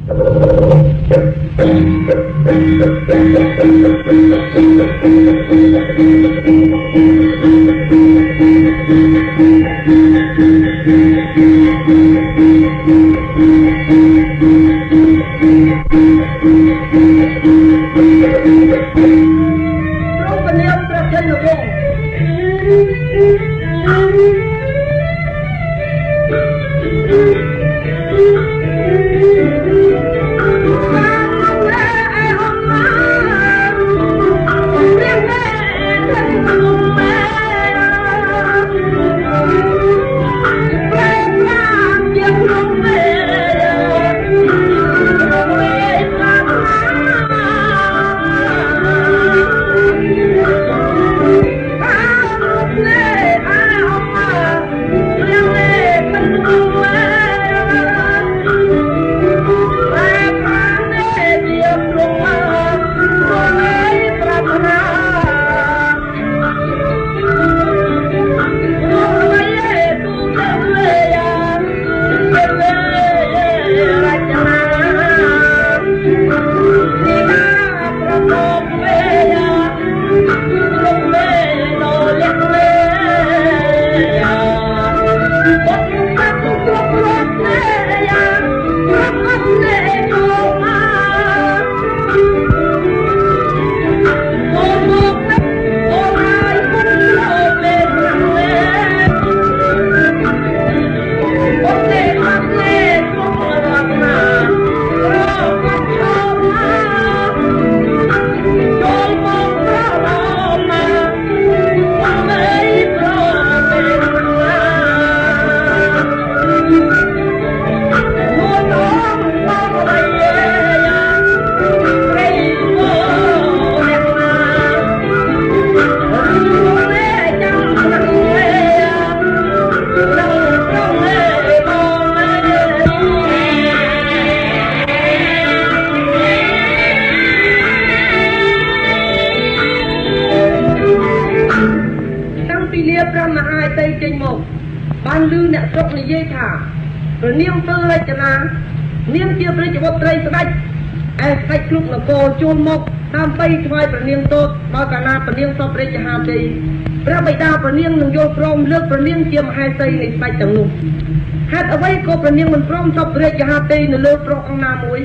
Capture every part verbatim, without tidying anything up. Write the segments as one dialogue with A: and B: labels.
A: ประเนียงมันพร้อมสับเรียกจะหาตีในเลือดร้องน้ำมวย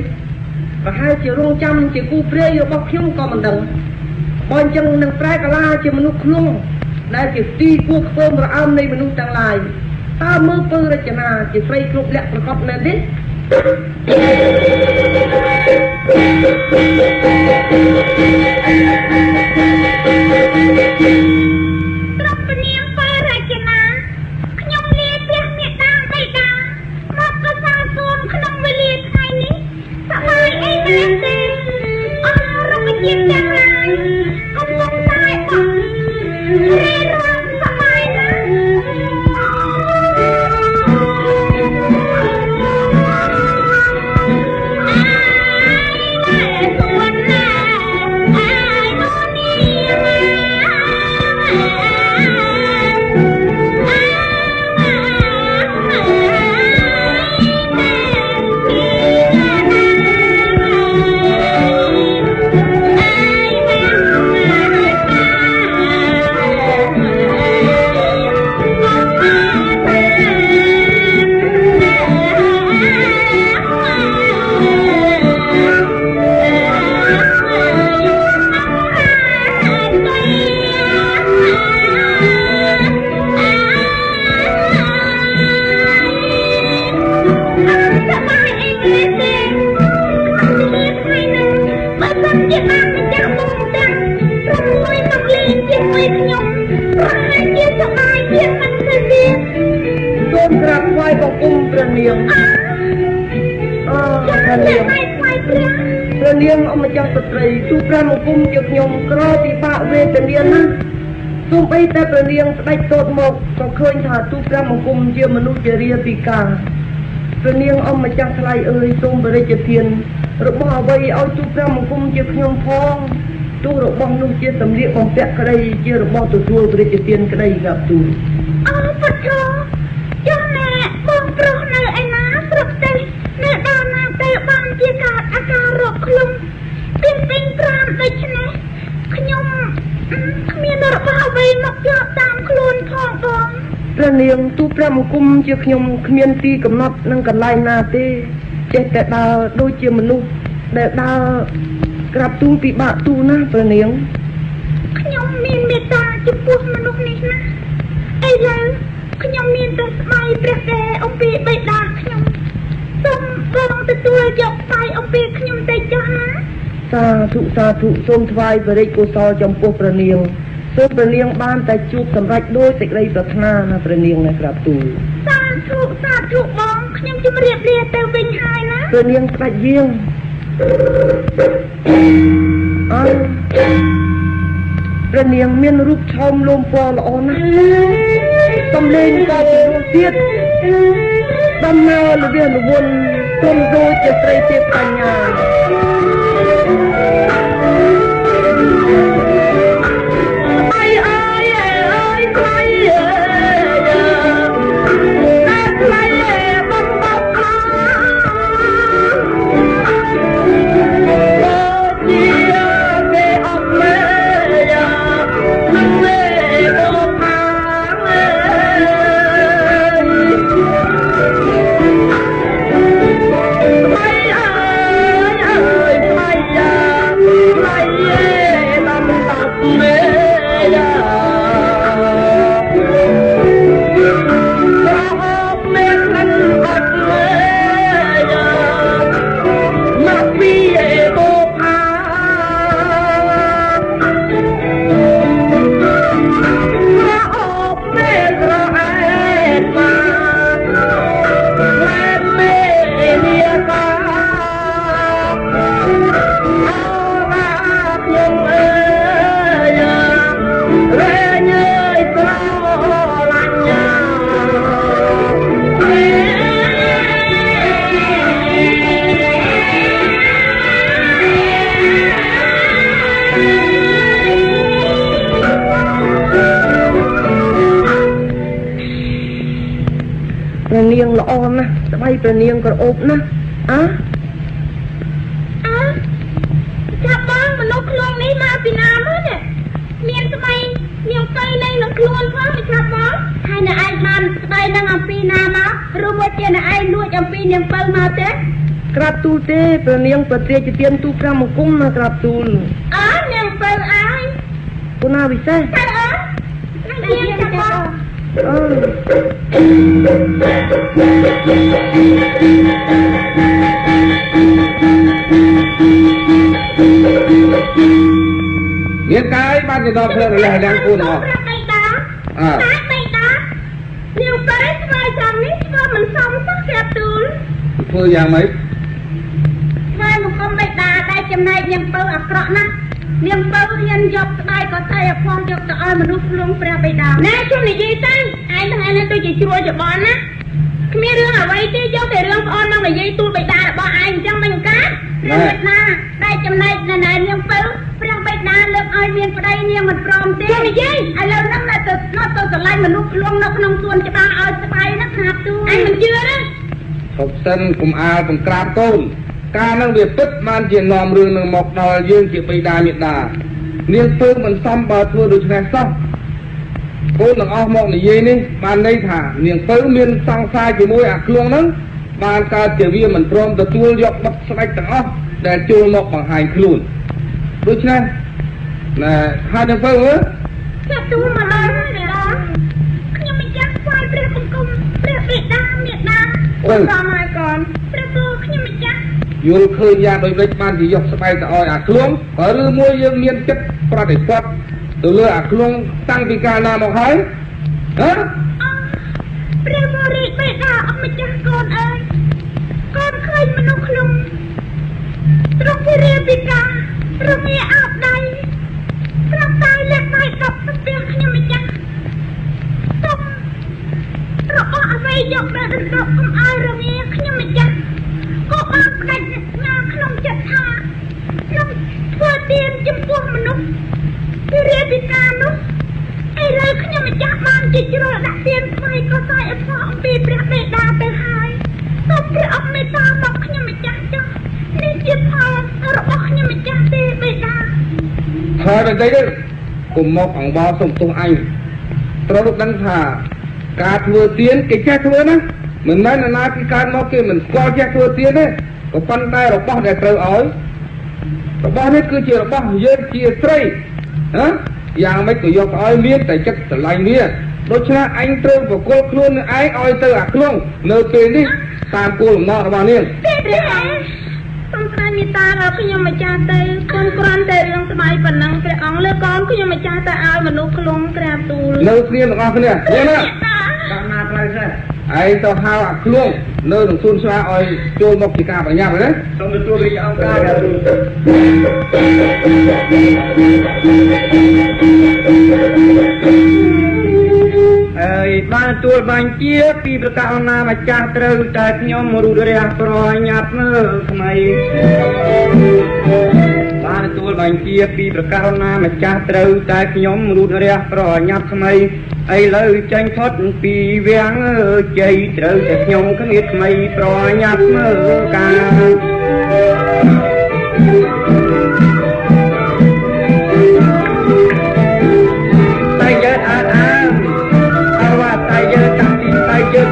A: và hai chiều rung chăm chỉ cu pre yêu bọc khiêm có mình đằng bọn chân nâng trái cả la chỉ mình nút luôn đại chỉ ti cuộc phơm và âm này mình nút tăng lại ta mơ phơ ra chỉ na chỉ phải club lẹ và cọp lên điជាមនុស្សជារាពីកាព្រះនាងអម្ចាស់ថ្លៃអើយសូមបរិជ្ជទានរបស់អ្វីឲ្យទូព្រះមង្គមជាខ្ញុំផងទូរបស់នោះជាសម្លៀកបំពាក់ក្តីជារបស់ទទួលបរិជ្ជទានក្តីកាប់ទូអរពុទ្ធចាំណែបងប្រុសនៅឯណាស្រុកទេនៅដល់ណាទេបាន
B: ជាការអាការរកខ្លួនពីពេញប្រាំដូចនេះខ្ញុំគ្មានរបស់អ្វីមកយកតាមខ្លួនផងបង
A: ព្រះនាងទូព្រះមង្គមជាខ្ញុំគ្មានទីកំណត់នឹងកន្លែងណាទេចេះតែដើរដូចជាមនុស្សដែលដើរក្រាបទូលពិបាកទូលណាព្រះនាង
B: ខ្ញុំមានមេត្តាចំពោះមនុស្សនេះណាឥឡូវខ្ញុំមានតែស្បែកព្រះកែអំពីបិតាខ្ញុំសូមបងទទួលយកស្បែកអំពីខ្ញុំទៅចុះណា
A: សាធុសាធុសូមថ្វាយបរិយាកុសលចំពោះព្រះនាងសូមព្រះនាងបានតែជួបសម្រេចដោយសេចក្តីប្រាថ្នាណាព្រះនាងណាក្រាបទូល
B: សាធុសាធុបងខ្ញុំជម្រាបលាទៅវិញហើយណា
A: ព្រះនាងស្ដេចយាងអើព្រះនាងមានរូបឆោមលោមពណ៌ល្អណាស់សំឡេងក៏ពីរោះទៀតដំណើរលវាលវន់គុំដូចជាស្រីទេពកញ្ញានាងល្អណាស់ស្បែកព្រះនាងក្រអូបណាស់អើ
B: អើចាប់បងមនុស្សខ្លួននេះមកពីណាមកនេះមានស្បែកនាងទៅនៅនឹងខ្លួនផងចាប់បងហើយនៅឯងបានស្បែកនឹងអំពីណាមកឬមួយជានៅឯងលួចអំពីនាងទៅមកទេ
A: ក្រាបទូលទេព្រះនាងប្រទាជាទានទូព្រះមង្គមមកក្រាបទូល
B: អើនាងទៅឯង
A: គូណាវិសេស
B: ទៅអើនាងចាប់បង
A: អឺ
C: មានកាយបានទៅដល់ព្រះរលះទាំងគូនអស់
B: ព្រះបិតាអើតែបិតានាងទៅស្វាយចាំនេះធ្វើមិនសមសោះក្រាបទូល
C: ធ្វើយ៉ាងម៉េច
B: ស្វាយមកគុំបិតាតែចំណែកនាងទៅអាក្រក់ណាស់នាងទៅរៀនយកស្បែកក៏តែផងយកទៅឲ្យមនុស្សព្រមព្រះបិតាណែជុំនិយាយទៅឯងទាំងឯងទៅជាជ្រួលច្បល់ណាគ្មានរឿងអ្វីទេយកតែរឿងប្អូនមកនិយាយទូលបិតារបស់ឯងអញ្ចឹងមិនកើតព្រះបិតាតែចំណែកនៅនាងទៅព្រះបិតាលើកឲ្យមានប្តីនាងមិនព្រមទេនិយាយឥឡូវហ្នឹងទៅទៅស្រឡាញ់មនុស្សខ្លួននៅក្នុងសួនច្បារឲ្យស្បែកណាក្រាបទូលឯងមិនជឿទេ
C: ហុកសិនកុំអាលបង្ក្រាបកូនការនឹងវាពិតបានជានាំរឿងនឹងមកដល់យើងជាបិតាមេតានាងពើមិនសមបើធ្វើដូច្នេះសោះកូនទាំងអស់មកនិយាយនេះបានន័យថានាងពើមានសង្សារជាមួយអាឃ្លួងហ្នឹងបានកើតជាវាមិនព្រមទទួលយកបិទស្ដេចទាំងអស់ដែលចូលមកបង្ហាញខ្លួនដូច្នេះណែហើយនាងពើមើល
B: ចាប់ទូលមកដល់ហើយខ្ញុំមិនចាំស្វាយព្រះបង្គំព្រះបិតាមេតាអូសមហើយកូនព្រះគូខ្ញុំមិនចាំ
C: យល់ឃើញយ៉ាងដូចនេះបានជាយកស្បែកទៅឲ្យអាឃ្លួងបើឬមួយយើងមានចិត្តប្រតិបត្តិទៅលើអាឃ្លួងតាំងពីកាលណាមកហើយហ៎
B: ព្រះបរិបិតាអម្ចាស់កូនអើយកូនឃើញមនុស្សខ្លួនត្រង់ពីរាពីការរមាអោបដៃប្រាប់តែលេខដៃដប់ស្ទះខ្ញុំម្ចាស់ទុំរបស់អ្វីយកដល់ដណ្ដប់កុំឲ្យរមាខ្ញុំម្ចាស់ក៏បានផ្ដាច់ណាក្នុងចិត្តថាខ្ញុំធ្វើទានចំពោះមនុស្សពីរាពីការនោះឥឡូវខ្ញុំម្ចាស់បានជាជ្រុលដាក់ទានថ្មីក៏សាយអធិអំពីព្រះបិតាទៅហើយសូមព្រះអង្គមេត្តាមកខ្ញុំម្ចាស់ចុះ
C: ហើយតែទេគុំមកអង្វរសុំទោសអញត្រូវដឹងថាការធ្វើទៀនគេចេះធ្វើណាមិនមែនណាពីកើតមកគេមិនស្គាល់ចេះធ្វើទៀនទេក៏ប៉ុន្តែរបស់ដែលត្រូវឲ្យរបស់នេះគឺជារបស់យើងជាស្រីណាយ៉ាងម៉េចក៏យកឲ្យមានតែចិត្តស្រឡាញ់វាដូច្នេះអញត្រូវបកគលខ្លួននឹងឯងឲ្យទៅអាក្នុងនៅពេលនេះតាមគោលបំណងរបស់នាង
B: ព្រះសូមស្ដាយមេត្តាដល់ខ្ញុំម្ចាស់ទៅកូនគ្រាន់តែរឿងស្ដាយប៉ុណ្ណឹងព្រះអង្គលើកូនខ្ញុំម្ចាស់ទៅឲ្យមនុស្សខ្លងក្រាបទូល
C: នៅគ្នាទាំងអស់គ្នានេះណាតាមណាផ្លូវសិនឯងទៅហៅអាខ្លងនៅក្នុងសួនស្វាឲ្យចូលមកជាការបញ្ញាប់ណាសូមទទួលរាជអង្គការអើយបានទទួលបញ្ជាពីប្រកាសណាម្ចាស់ត្រូវតែខ្ញុំរូបរះប្រញាប់មើលថ្មីបានទទួលបញ្ជាពីប្រកាសណាម្ចាស់ត្រូវតែខ្ញុំរូបរះប្រញាប់ថ្មីឥឡូវចាញ់ផុតពីវាំងជ័យត្រូវតែខ្ញុំគ្មានថ្មីប្រញាប់មើលការតែយើងអត់អានអរវ៉ាតែយើងតាំងពីតែយើង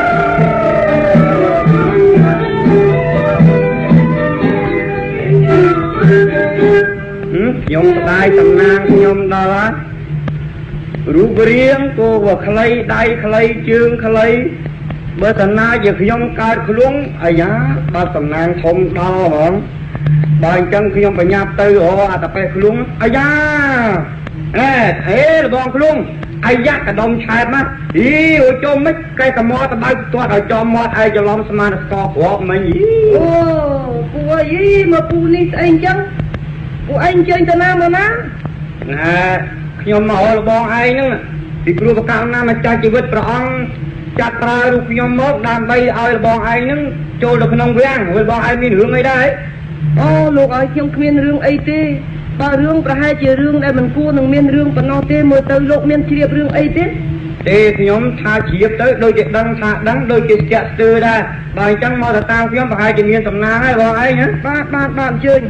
C: ខ្ញុំស្ដាយតំណាងខ្ញុំដល់រូបរាងក៏វាខ្លីដៃខ្លីជើងខ្លីបើតាណាជាខ្ញុំកើតខ្លួនអាយ៉ាបើតំណាងធំដល់ហងបើអញ្ចឹងខ្ញុំបញ្ញាប់ទៅអូអាតប៉េះខ្លួនអាយ៉ាអេអេរបងខ្លួនអាយ៉ាកដុំឆែបមកអីអូចុំមិនកែកមកទៅបើកទាត់ឲ្យចំមាត់ឯងច្រឡំស្មានស្កគ្រាប់មិញ
A: អូពូអីមកពូនេះស្អីអញ្ចឹងពូឯងជើញទៅណាមកណា
C: ណាខ្ញុំមករបងឯងហ្នឹងពីព្រោះប្រកាសណាម្ចាស់ជីវិតព្រះអង្គចាត់ប្រើរូបខ្ញុំមកដើម្បីឲ្យរបងឯងហ្នឹងចូលទៅក្នុងវាំងរបងឯងមានរឿងអីដែរ
A: អូលោកឲ្យខ្ញុំគ្មានរឿងអីទេបើរឿងប្រហែលជារឿងដែលមិនគួរនឹងមានរឿងប៉ុណ្ណោះទេមើលទៅលោកមានជ្រាបរឿងអីទេ
C: ទេខ្ញុំថាជ្រាបទៅដូចជាដឹងថាដឹងដូចជាស្ទាក់ស្ទើរដែរបើអញ្ចឹងមកទៅតាមខ្ញុំប្រហែលជាមានសំណាងហើយបងឯងណា
A: បាទបាទបាទអញ្ជើញ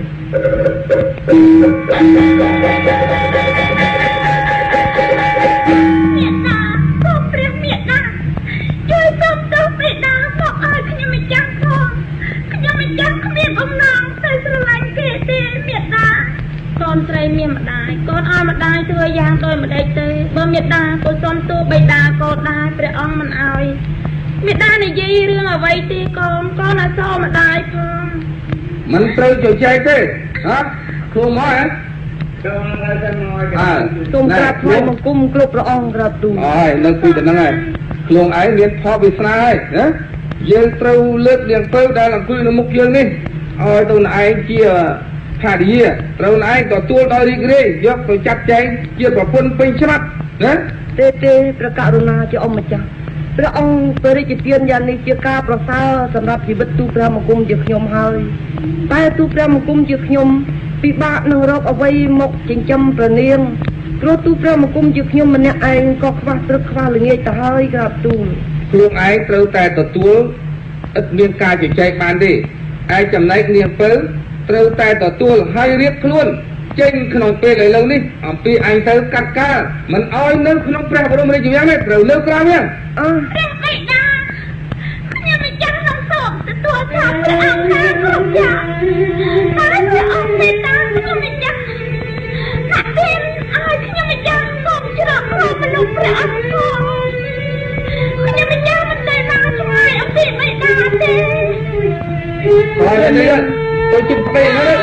B: កូនស្រីមានម្ដាយកូនឲ្យម្ដាយធ្វើយ៉ាងដូចម្ដេចទៅបើមេដាក៏សុំទូបិតាកូនដែរព្រះអង្គមិនឲ្យមេដានិយាយរឿងអ្វីទេកូនកូនអត់សោម្ដាយផង
C: មិនត្រូវជជែកទេហ៎ខ្លួនមកហ៎ចូលមកទៅមកអើ
A: សូមក្រាបថ្វាយបង្គំគ្រប់ព្រះអង្គក្រាបទូល
C: អើយនៅពីទៅហ្នឹងហើយខ្លួនឯងមានផលវាសនាហើយណាយើងត្រូវលើកនាងពៅដែលអង្គុយនៅមុខយើងនេះឲ្យទៅឯងជាថាឌីត្រូវឯងទទួលដោយរីករាយយកទៅចាត់ចែងជាប្រពន្ធពេញច្បាប់ណា
A: ទេទេព្រះករុណាជាអម្ចាស់ព្រះអង្គបរិយាទានយ៉ាងនេះជាការប្រសើរសម្រាប់ជីវិតទូព្រះមង្គមជាខ្ញុំហើយតែទូព្រះមង្គមជាខ្ញុំពិបាកនឹងរកអ្វីមកចិញ្ចឹមប្រនាងព្រោះទូព្រះមង្គមជាខ្ញុំម្នាក់ឯងក៏ខ្វះព្រឹកខ្វះល្ងាចទៅហើយក្រាបទូល
C: ខ្លួនឯងត្រូវតែទទួលឥតមានការជជែកបានទេឯចំណែកនាងពៅត្រូវតែទទួលឲ្យរៀបខ្លួនចេញក្នុងពេលឥឡូវនេះអំពីឯងទៅកាត់កាលមិនអោយនៅក្នុងព្រះបរមរាជវាំងទេត្រូវនៅក្រៅវាំង
B: អើព្រះបិតាខ្ញុំមិនចង់នឹងសូមទទួលថាព្រះអង្គថាគ្រប់យ៉ាងតែព្រះអង្គមេត្តាខ្ញុំមិនចង់ថាពេលឲ្យខ្ញុំមិនចង់សូមច្រកព្រមមនុស្សព្រះអង្គផងខ្ញុំមិនចង់មិនតែណាឆ្ងាយអំពីបិតាទេ
C: ហើយនេះទៅជិះពេលហ្នឹង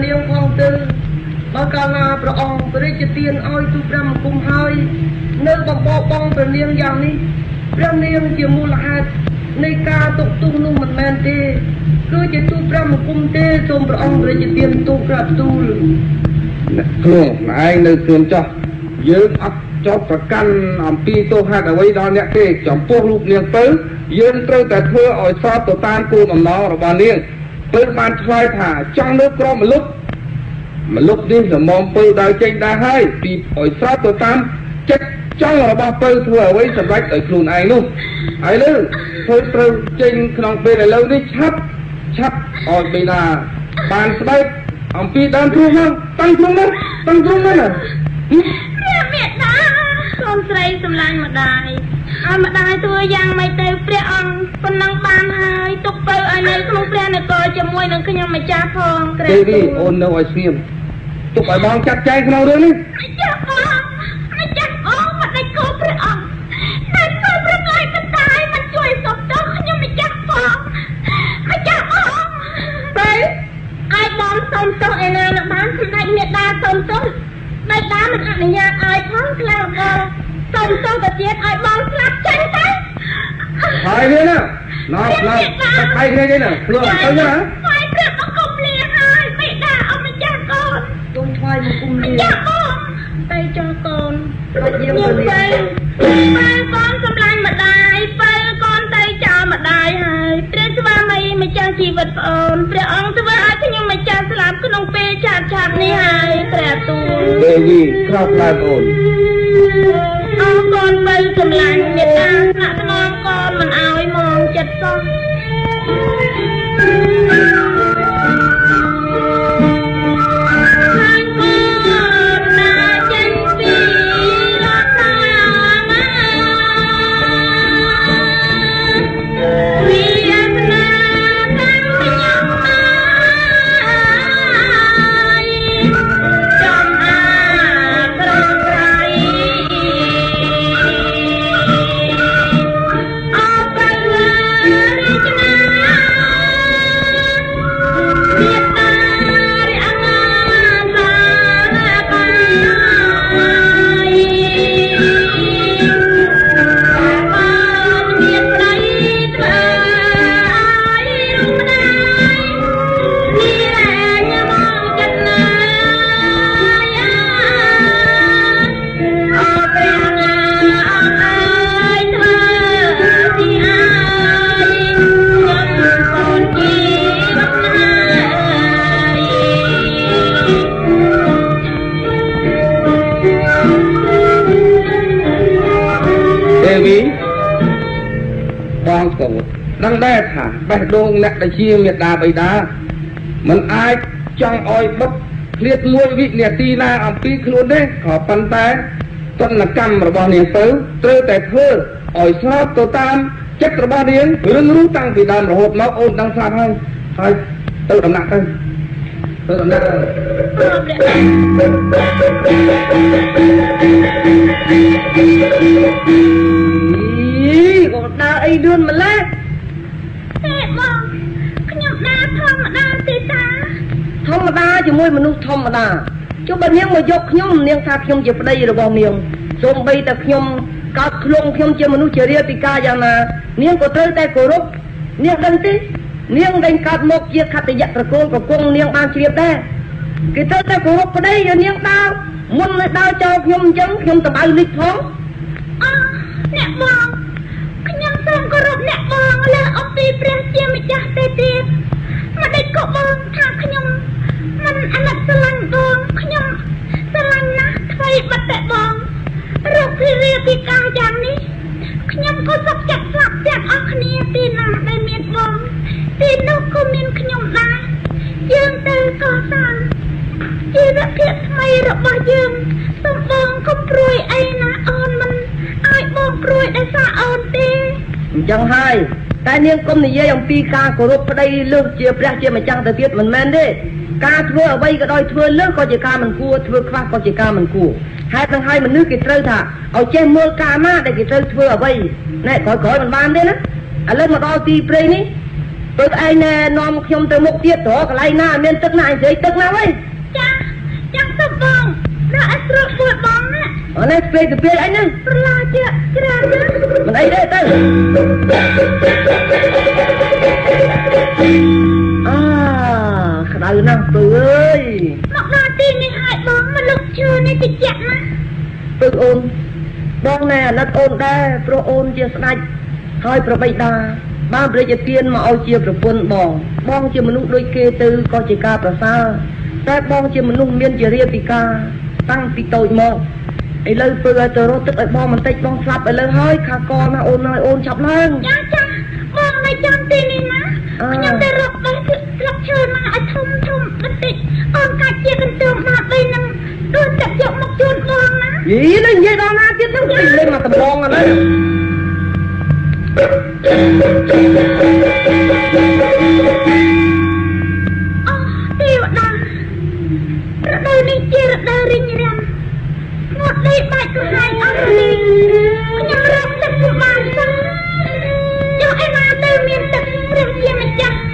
A: នាងផងទៅបើកាលណាព្រះអង្គព្រះរាជទានឲ្យទូព្រះបង្គំហើយនៅបំបោបងព្រះនាងយ៉ាងនេះព្រះនាងជាមូលហេតុនៃការទុកទោសនោះមិនមែនទេគឺជាទូព្រះបង្គំទេសូមព្រះអង្គព្រះរាជទានទូក្រាបទូល
C: ខ្លួនឯងនៅគ្រឿនចោះយើងអត់ចោទប្រកាន់អំពីទោសហេតុអ្វីដល់អ្នកទេចំពោះរូបនាងពៅយើងត្រូវតែធ្វើឲ្យស្របទៅតាមគោលបំណងរបស់នាងពៅបានឆ្លើយថាចង់នៅក្រមមនុស្សមលុបនេះសមមពៅដល់ចេញដែរហើយពីឲ្យស្របទៅតាមចិត្តចង់របស់ពៅធ្វើអ្វីសម្រេចដោយខ្លួនឯងនោះហើយលើធ្វើត្រូវចេញក្នុងពេលឥឡូវនេះឆាប់ឆាប់ឲ្យបិតាបានស្បែកអំពីដើមទ្រូងមកតាំងទ្រូងនោះតាំងទ្រូងនោះណា
B: ព្រះមេតាកូនស្រីសម្លាញ់ម្ដាយឲ្យម្ដាយធ្វើយ៉ាងម៉េចទៅព្រះអង្គប៉ុណ្ណឹងបានហើយទុកពៅឲ្យនៅក្នុងព្រះនគរជាមួយនឹងខ្ញុំម្ចាស់ផងក្រែទេ
C: អូននៅឲ្យស្ងៀមទុកឲ្យបងចាត់ចែងក្នុងរឿងនេះ
B: ម្ចាស់បងម្ចាស់បងមិនដេចគោព្រះអង្គតែធ្វើប្រកែកតើមិនជួយសុខទោសខ្ញុំម្ចាស់បងម្ចាស់បងទៅឲ្យបងសុំទោសឯណានឹងបានសម្ដេចមេដាសុំទោសមេដាមិនអនុញ្ញាតឲ្យផងខ្លាំងក៏សុំទោសទៅទៀតឲ្យបងស្លាប់ចេញទៅ
C: ហើយនេះណាណោះណោះហើយគ្នានេះណាខ្លួនទៅណា
B: ហើយព្រះបង្គំលាហើយមេដាអត់ម្ចាស់កូន
A: គុំថ្វាយបង្គំលា
B: ចាបងទៅចុះកូនទៅយើងទៅបើកូនសម្លាញ់ម្ដាយបើកូនទៅចោលម្ដាយហើយព្រះស្វាមីម្ចាស់ជីវិតប្អូនព្រះអង្គធ្វើឲ្យខ្ញុំម្ចាស់ស្លាប់ក្នុងពេលឆាប់ឆាប់នេះហើយព្រះទូល
C: ទេវីក្រោកឡើងអូន
B: អរកូនបើសម្លាញ់មេត្តាស្នាក់ស្នងកូនមិនឲ្យមកចិត្តសោះ
C: ដឹងដែរថាបេះដូងអ្នកដែលជាមេដាបិតាមិនអាចចង់ឲ្យបុតឃ្លាតមួយវិនាទីណាអំពីខ្លួនទេក៏ប៉ុន្តែទនកម្មរបស់នាងទៅត្រូវតែធ្វើឲ្យស្របទៅតាមចិត្តរបស់នាងរឿងរੂតាំងពីដើមរហូតមកអូនដឹងស្រាប់ហើយហើយទៅដំណាក់ទៅទៅដំណាក់ទៅ
A: អីក៏ដើរអីលឿនម្ល៉េះ
B: ទេបងខ្ញុំដើរធម្មតាទេតា
A: ធម្មតាជាមួយមនុស្សធម្មតាចុះបើនាងមកយកខ្ញុំនាងថាខ្ញុំជាប្តីរបស់នាងសូម្បីតែខ្ញុំកើតខ្លួនខ្ញុំជាមនុស្សជារាពិការយ៉ាងណានាងក៏ត្រូវតែគោរពនាងដឹងទេនាងដែលកើតមកជាខត្តយៈត្រកូលក៏គង់នាងបានជ្រាបដែរគេត្រូវតែគោរពប្តីយកនាងដើរមុននឹងដើរចោលខ្ញុំអញ្ចឹងខ្ញុំតបៅលិចផង
B: អអ្នកបងខ្ញុំសូមគោរពអ្នកបងលើអំពីព្រះជាម្ចាស់ទេទៀតមិនដេចក៏បងថាខ្ញុំមិនអាណិតស្រឡាញ់បងខ្ញុំស្រឡាញ់ណាស់ថ្មីបាត់តែបងរកពីរាពិការយ៉ាងនេះខ្ញុំក៏សុខចិត្តស្លាប់ទាំងអស់គ្នាទីណាដែលមានបងទីនោះក៏មានខ្ញុំដែរយើងទៅកសាងជីវភាពថ្មីរបស់យើងសូមបងកុំព្រួយអីណាអូនមិនឲ្យបងព្រួយដោយសារអូនទេ
A: អញ្ចឹងហើយតែនាងកុំនិយាយអំពីការគោរពប្តីលើសជាព្រះជាម្ចាស់ទៅទៀតមិនមែនទេការធ្វើអ្វីក៏ដោយធ្វើលើសក៏ជាការមិនគួរធ្វើខ្វះក៏ជាការមិនគួរហេតុនឹងហើយមនុស្សគេត្រូវថាឲ្យចេះមើលការណាដែលគេត្រូវធ្វើអ្វីណែក្រោយក្រោយមិនបានទេណាឥឡូវមកដល់ទីព្រៃនេះ Tôi ai nè nòmខ្ញុំទៅមុខទៀតត្រកន្លែងណាមានទឹកណាអញ្ជើញទឹកណាវិញ
B: ចាចាំទៅបងរកឲ្យស្រួលពួតបងណា
A: អូនេះស្ពេកទៅពេលអីហ្នឹង
B: ប្រឡាជឿច្រើនណាស់
A: មិនអីទេទៅអាក្តៅណាស់ពើអើយ
B: មកដល់ទីនេះហើយបងមកលុកឈើនេះតិចណា
A: ពើអូនបងណែអាណិតអូនដែរព្រោះអូនជាស្ដេចហើយប្របីតាបានព្រះរាជទានមកឲ្យជាប្រពន្ធបងបងជាមនុស្សដូចគេទៅក៏ជាការប្រសើរតែបងជាមនុស្សមានជារាពិការតាំងពីតូចមកឥឡូវពើឲ្យទៅរត់ទឹកឲ្យបងបន្តិចបងស្លាប់ឥឡូវហើយខាកណាអូនហើយអូនចាប់ឡើង
B: ចាចាបងនៅចាំទីនេះណាខ្ញុំទៅរកបេះស្លឹកឈើណាឲ្យធំធំបន្តិចអូនកាច់ជាកន្ទោងមកពេលនឹងដួលទឹកយកមកជូនបងណា
A: យីលេងនិយាយដល់ណាទៀតហ្នឹងលេងលេងមកដំបងហ្នឹង
B: អូទេវតារដូវនេះជារដូវរីងរាំងងត់ដីបាច់ទៅហើយអស់នេះខ្ញុំរកទឹកពុំបានសោះយកឯណាទៅមានទឹកព្រះជាម្ចាស់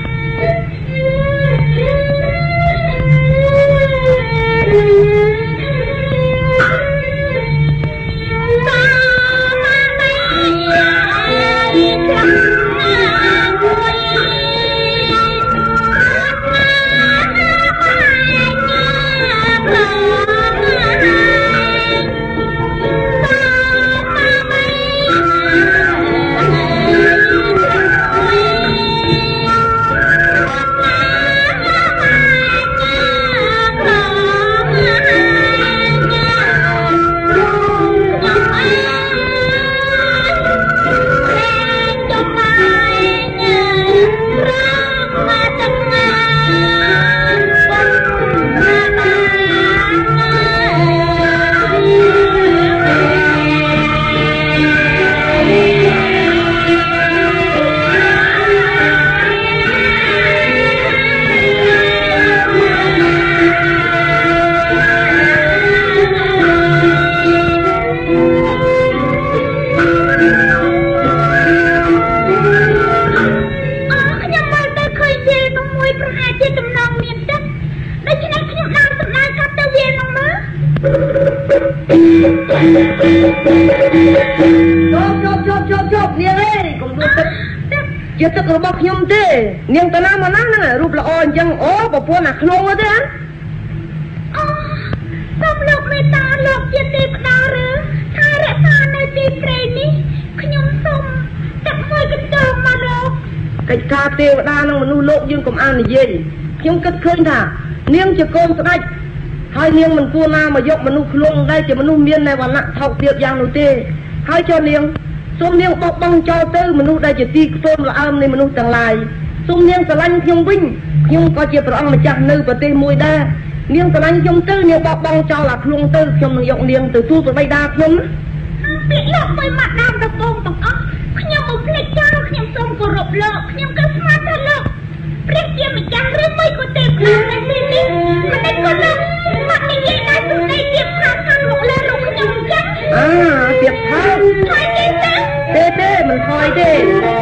A: ជាទឹករបស់ខ្ញុំទេនាងតាណាមកណាហ្នឹងរូបល្អអញ្ចឹងអូប្រពន្ធអាក្នុងទេអា
B: អូសូមលោកមេត្តាលោកជាទេវតាឬថារក្សានៅទីព្រៃនេះខ្ញុំសូមទឹកមួយកន្ទោងមករក
A: កិច្ចការទេវតានឹងមនុស្សលោកយើងកុំអាននិយាយខ្ញុំគិតឃើញថានាងជាកូនស្ដេចហើយនាងមិនគួរណាមកយកមនុស្សខ្លួនដែលជាមនុស្សមាននៅវណ្ណៈថោកទាបយ៉ាងនោះទេហើយចុះនាងសូមនាងបោកបង់ចោលទៅមនុស្សដែលជាទីខ្ទមល្អើមនៃមនុស្សទាំងឡាយសូមនាងស្រឡាញ់ខ្ញុំវិញខ្ញុំក៏ជាព្រះអង្គម្ចាស់នៅប្រទេសមួយដែរនាងស្រឡាញ់ខ្ញុំទៅនាងបោកបង់ចោលអាខ្លួនទៅខ្ញុំនឹងយកនាងទៅទូលប្របីតាខ្ញុំ
B: ពាក្យលោកមួយម៉ាក់ដើមដំបងទាំងអស់ខ្ញុំបំភ្លេចចោលខ្ញុំសូមគោរពលោកខ្ញុំក៏ស្មានថាលោកព្រះជាម្ចាស់ឬមួយក៏ទេវតានៅទីនេះមិនได้ក៏លោកម៉ាក់និយាយដល់ទូនេះទៀតថាខាងមកលើរូបខ្ញុំអញ្ចឹង
A: អើទៀតថា
B: ហើយគេទេ
A: ទេទេមិនថយទេ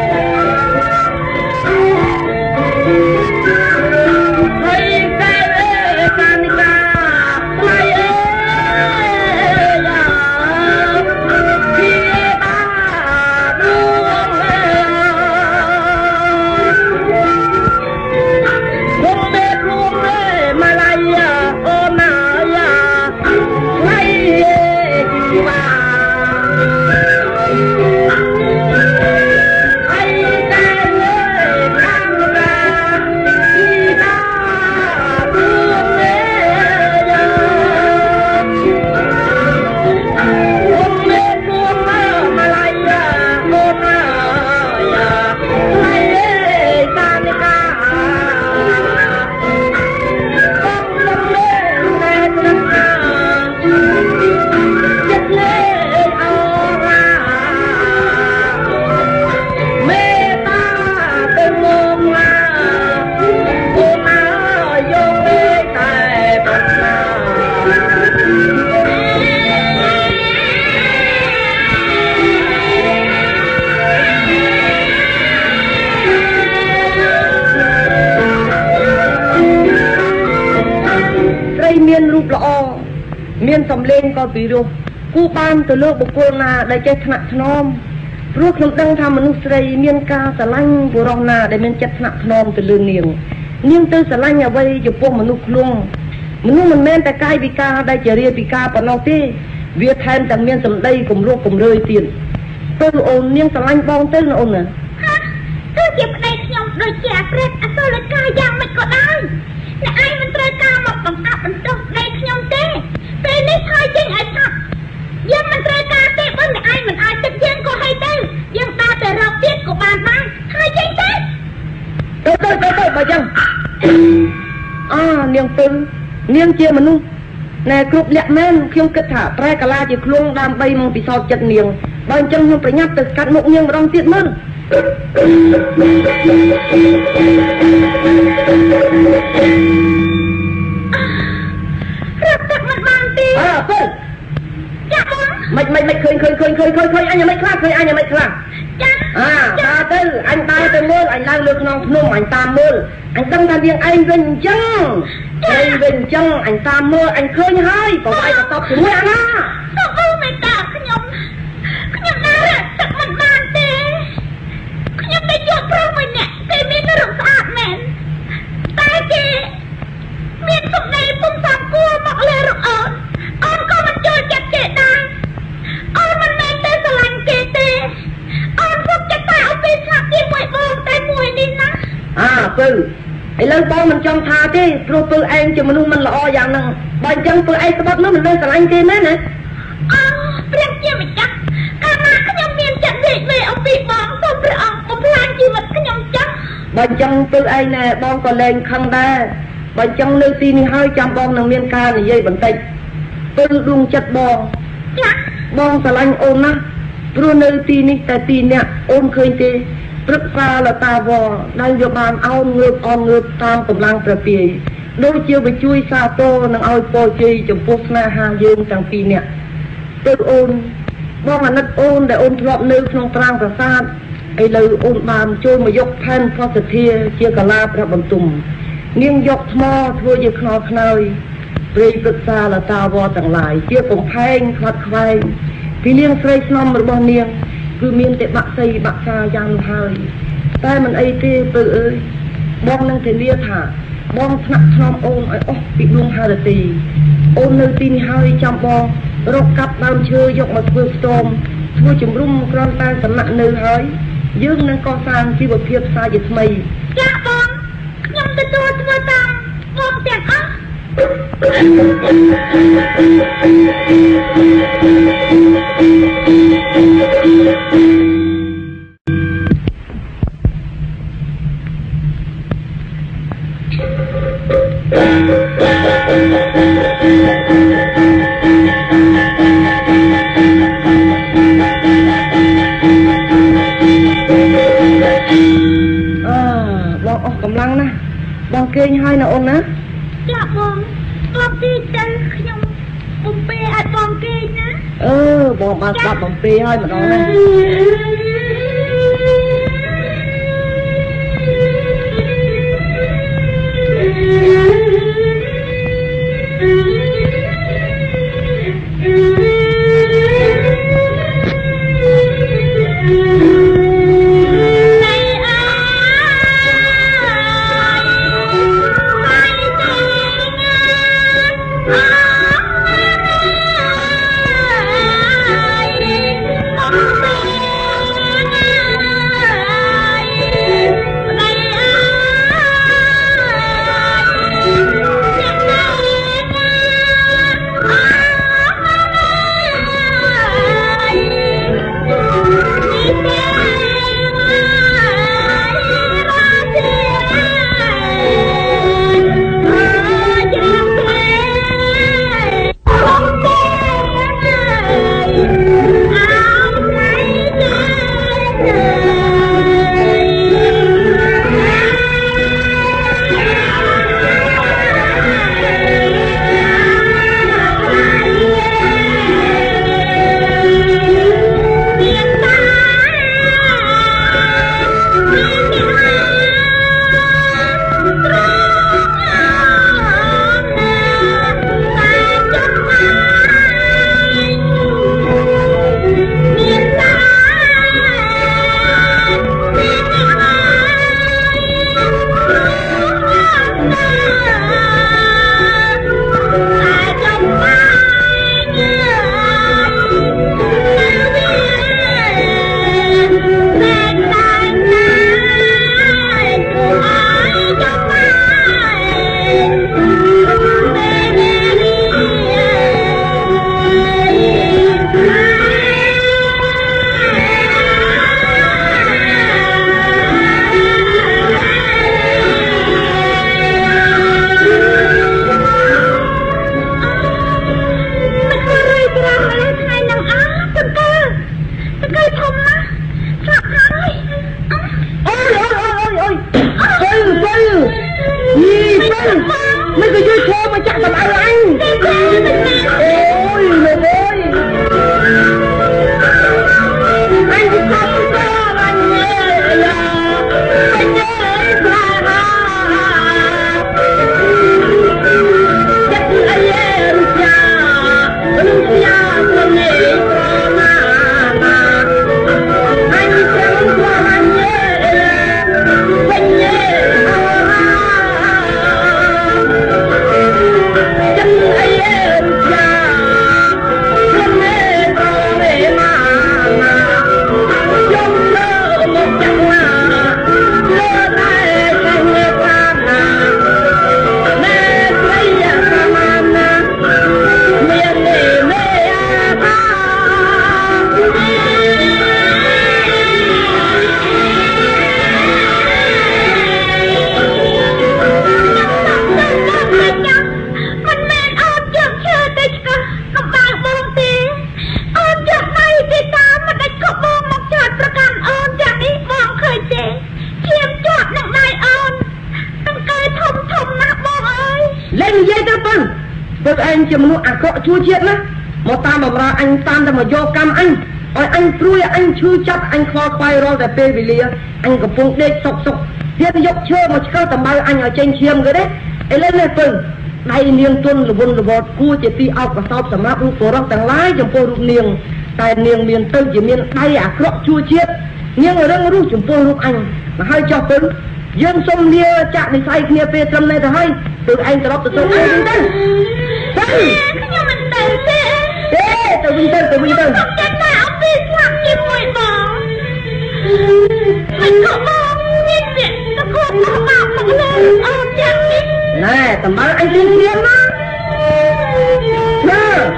A: ហើយតែអេកានិកាថ្លៃអើយ៉ាពីបាដួងអើគុំទេគុំទេម៉ាឡៃយ៉ាអូណាយ៉ាថ្លៃជីវ៉ាI មានសំលេងក៏ពីរោះគូបានទៅលើបុគ្គលណាដែលចេះថ្នាក់ថ្នមព្រោះខ្ញុំដឹងថាមនុស្សស្រីមានការស្រឡាញ់បុរសណាដែលមានចិត្តថ្នាក់ថ្នមទៅលើនាងនាងទៅស្រឡាញ់អ្វីចំពោះមនុស្សខ្លួនមនុស្សមិនមែនតែកាយវិការដែលជារាយពិការប៉ុណ្ណោះទេវាថែមទាំងមានសម្ដីគំរោះគំរើយទៀតទៅអូននាងស្រឡាញ់បងទៅណាអូនណា
B: គឺជាប្តីខ្ញុំដូចជាអប្រិតអសុរកាយយ៉ាងម៉េចក៏ដោយអ្នកឯងមិនត្រូវការមកបង្កាប់បន្ទោសប្តីខ្ញុំទេពេលនេះថយចេញឲ្យឆាប់យើងមិនត្រូវការទេបើអ្នកឯងមិនអាចទឹកយើងក៏ឲ្យទៅយើងដើរទៅរកទៀតក៏បានដែរថយចេញទៅ
A: ទៅទៅទៅទៅបើចឹងអានាងពឹងនាងជាមនុស្សណែគ្រប់លក្ខមែនខ្ញុំគិតថាប្រែកាឡាជាខ្លួនដើម្បីមកពិសោធន៍ចិត្តនាងបើអញ្ចឹងខ្ញុំប្រញាប់ទៅស្កាត់មុខនាងម្ដងទៀតមើល
B: រាប់ទឹកមិនបានទេ
A: អើពឹង
B: ចាបង
A: មិនមិនមិនឃើញឃើញឃើញឃើញឃើញឃើញអញមិនខ្លាចឃើញអញមិនខ្លាច
B: ចា
A: អាដើរទៅអញដើរទៅមើលអញឡើងលើខ្នងភ្នំអញតាមមើលអញដឹងថានាងឯងវិញអញ្ចឹងឯងវិញអញ្ចឹងអញតាមមើលអញឃើញហើយក៏ឯងទៅតបជាមួយអាណា
B: ទៅអូមេតាខ្ញុំខ្ញុំដើរទឹកមិនបានទេខ្ញុំទៅជួបប្រុសមួយអ្នកគេមានរកស្អាតមែនតែគេមានសម្ដីពុំសមគួរមកលើរកអូនអូនក៏មិនចូលចិត្តគេដែរអូនមិនមែនតែស្រឡាញ់គេទេអូនសុខចិត្តតែឲ្យពេលស្លាប់ជាមួយបងតែមួយនេះណា
A: អើពៅឥឡូវបងមិនចង់ថាទេព្រោះពៅឯងជាមនុស្សមិនល្អយ៉ាងហ្នឹងបើអញ្ចឹងពៅឯងក្បត់នោះមិនដឹងស្រឡាញ់គេមែនទេ
B: អូព្រះជាម្ចាស់កាលណាខ្ញុំមានចិត្តនិយាយវេអំពីបងសូមព្រះអង្គបំផ្លាញជីវិតខ្ញុំចាស់
A: បើអញ្ចឹងពៅឯងណែបងក៏លែងខឹងដែរបើអញ្ចឹងនៅទីនេះហើយចាំបងនឹងមានការនិយាយបន្តិចពៅដួងចិត្តបង
B: ចា
A: បងស្រឡាញ់អូនណាស់ព្រោះនៅទីនេះតែទីអ្នកអូនឃើញទេព្រឹក្សាលតាវរដែលវាបានអោនងើបអនងើបតាមកម្លាំងព្រះពាយដូចជាវាជួយសាទរនឹងឲ្យពរជ័យចំពោះស្នេហាយើងទាំងពីរនាក់ទៅអូនបងអាណិតអូនដែលអូនធ្លាប់នៅក្នុងប្រាង្គប្រាសាទឥឡូវអូនបានចូលមកយកផែនផសធាជាកាឡាព្រះបន្ទុំនាងយកថ្មធ្វើជាខ្នល់ខ្នើយព្រៃព្រឹក្សាលតាវរទាំងឡាយជាកំផែងខ្វាត់ខ្វែងពីនាងស្រីស្នំរបស់នាងគឺមានតែបាក់សីបាក់សាយ៉ាងនោះហើយតែមិនអីទេពើអើយបងនឹងធានាថាបងថ្នាក់ថ្នមអូនឲ្យអស់ពីដួងហារទីអូននៅទីនេះហើយចាំបងរកកាប់ដើមឈើយកមកធ្វើស្ទមធ្វើជំរុំក្រំតែសំណាក់នៅហើយយើងនឹងកសាងជីវភាពសាជាថ្មី
B: ចាបងខ្ញុំទទួលធ្វើតាមបងទាំងអស់
A: បងគេងហើយណាអូនណា
B: ចាបងក្លាប់ទីទៅខ្ញុំបំពេឲ្យបងគេងណា
A: អឺបងបានស្ដាប់បំពេឲ្យម្ដងណា
B: Oh,
A: anh chỉ muốn à cọ chua chết đó một ta mà ra anh tan ra mà do cam anh rồi anh trui anh chưa chắc anh kho khoai rồi để bê vì lia anh có phun đê sọc sọc thiên dốc chơi mà có tầm bao anh ở trên chiêm cái đấy ấy lên lên từng đây niềng tuân là buồn là bọt cua chỉ ti ao cả sau sầm áp của rong tàng lái trong phố rụng niềng tại niềng miền tây chỉ miền tây à cọ chua chết nhưng ở đây rụng trong phố rụng anh mà hai cho từng dân sông lia chạm đi say kia về trâm này thì hay từ anh từ đó từ sông anh tới tới
B: nhưng mình từ
A: thế từ vinh tới từ vinh tới
B: không chết nào biết làm gì mùi bò mình có bò biết chuyện nó có bò bò bò lên ôm chặt đi
A: này tầm bao anh tiên tiên mà nè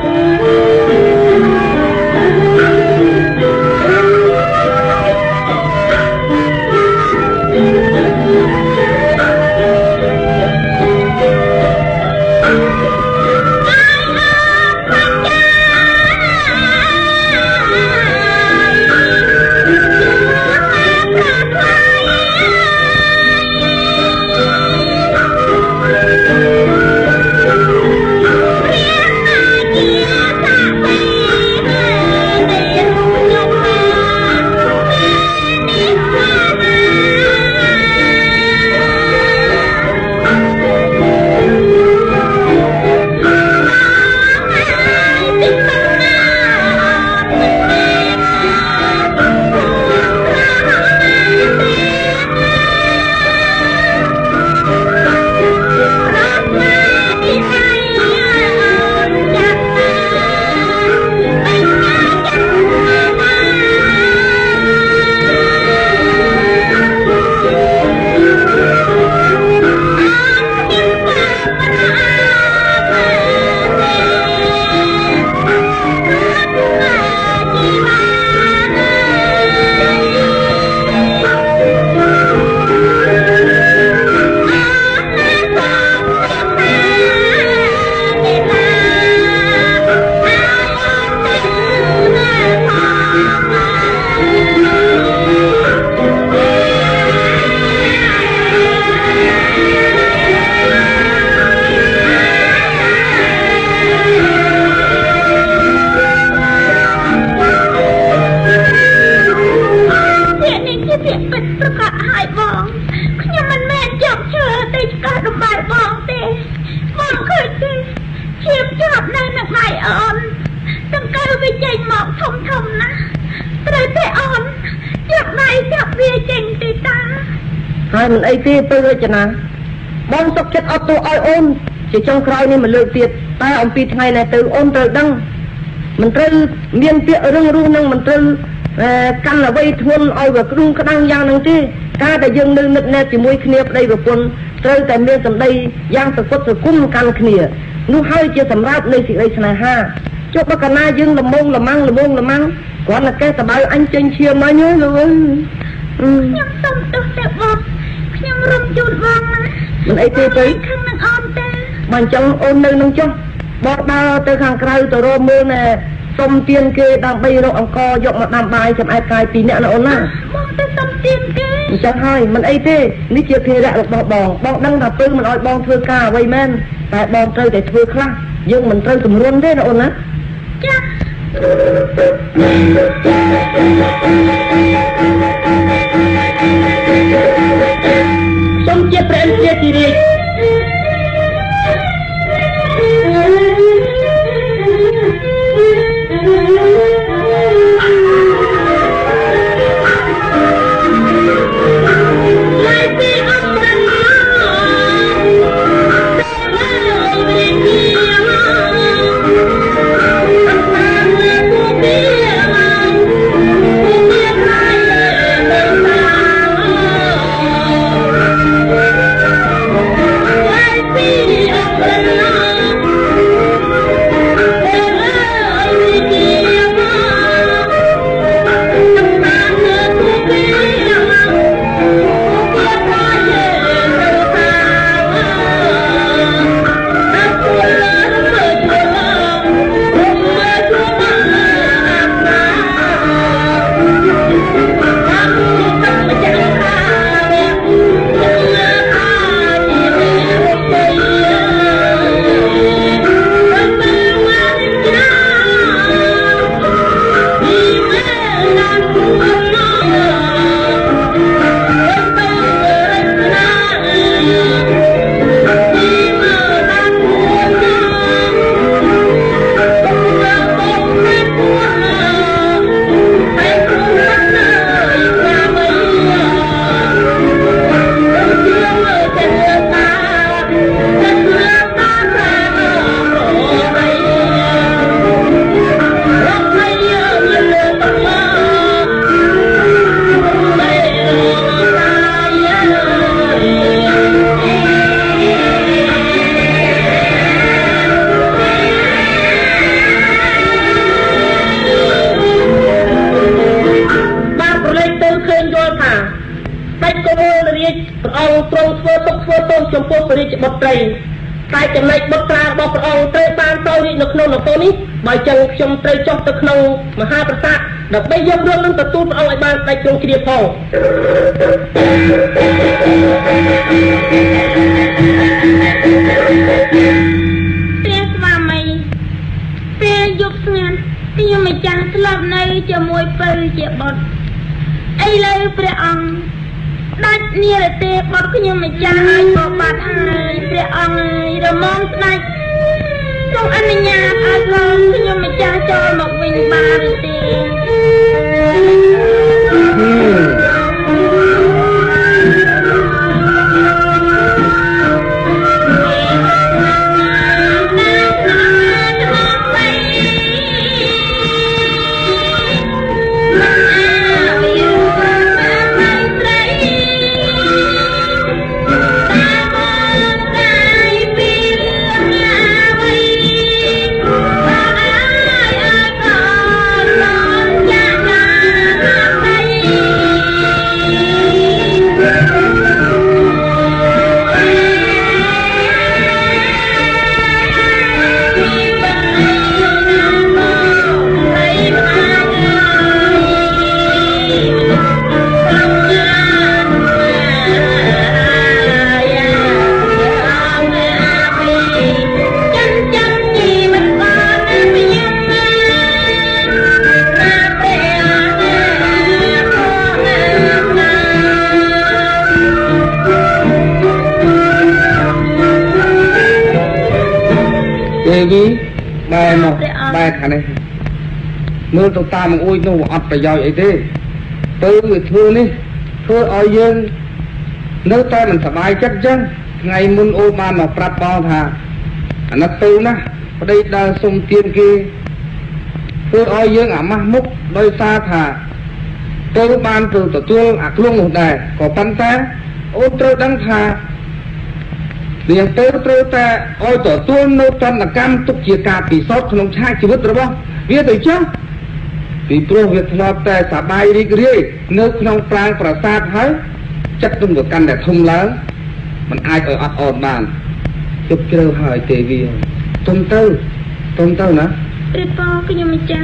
A: hai mình ấy ti tôi ơi chả bom sọc chết ô tô oi ôm chỉ trong khói này mình lừa tiệt ta ông pi ngày này từ ôm từ đăng mình từ miên tiệt rung rung năng mình từ căn là vây thôn oi và rung cái đăng giang năng ti ta đã dừng nơi nứt nè chỉ môi khnia đây và quân từ tại miên tầm đây giang từ quất từ cung căn khnia nu hai chia sầm ráp nơi sự đây này ha cho bác cana dừng làm mông làm măng làm mông làm măng còn là cái tờ bao anh trên chia mà nhớ rồi
B: nhưng xong tôi sẽ bom nhưng rung chun vang
A: mình ấy tê tới
B: khăn năng ôm tê
A: mình trong ôm nơi nông trong bọt ba tới hàng cây từ rô mưa nè sông tiên kê đang bay rồi ông co dọc mặt đàm bài chậm ai cài tí nè nó ôn á
B: bom tới sông tiên kê
A: mình chẳng hai mình ấy tê ní chia kê lại được bọt bòn bọt đăng đạp tư mình oi bòn thưa ca vây men tại bòn chơi để thưa khá nhưng mình chơi tùm luôn thế nó ôn á
B: chắc
A: sông chia prem chia tì đi
B: Hãy subscribe cho kênh Ghiền Mì Gõ để không bỏ lỡ
A: ក៏មើលរាជព្រះអង្គទ្រង់ធ្វើទុកធ្វើទោសចំពោះព្រះរាជបុត្រីតែចំណែកបុត្រារបស់ព្រះអង្គត្រូវបានសោយរាជនៅក្នុងនគរនេះបើចឹងខ្ញុំត្រូវចុះទៅក្នុងមហាប្រាសាទដើម្បីយករឿងនឹងទទួលព្រះអង្គឲ្យបានដាច់ទ្រង់ជ្រាបផង
B: ព្រះស្វាមីពេលយប់ស្ងាត់ខ្ញុំម្ចាស់ស្លាប់នៅជាមួយពៅជាបុត្រឥឡូវព្រះអង្គដាច់និរទេសបុត្រខ្ញុំម្ចាស់ឲ្យបបាត់ហើយព្រះអង្គអើយរមងស្ដេចទ្រង់អនុញ្ញាតឲ្យកូនខ្ញុំម្ចាស់ចូលមកវិញបានឬទេ
C: បែរមកបែរខាងនេះមើលទៅតាមអួយនោះអត់ប្រយោជន៍អីទេទៅវាធ្វើនេះធ្វើឲ្យយើងនៅតែមិនសប្បាយចិត្តចឹងថ្ងៃមុនអូនបានមកប្រាប់បងថាអាណិតទៅណាប្តីដើរសុំទានគេធ្វើឲ្យយើងអាម៉ាស់មុខដោយសារថាទៅបានទៅទទួលអាគ្រងនោះដែរក៏ប៉ុន្តែអូនត្រូវដឹងថានាងទៅត្រូវតែឲ្យទទួលនៅតន្តកម្មទុកជាការពិសោធន៍ក្នុងឆាកជីវិតរបស់វាទៅចុះពីព្រោះវាធ្លាប់តែសប្បាយរីករាយនៅក្នុងប្រាង្គប្រាសាទហើយចិត្តនឹងក៏កាន់តែធំឡើងមិនអាចឲ្យអត់អន់បានជប់ជ្រៅហើយទេវាទុំទៅទុំទៅណា
B: ព្រះពរខ្ញុំម្ចាស់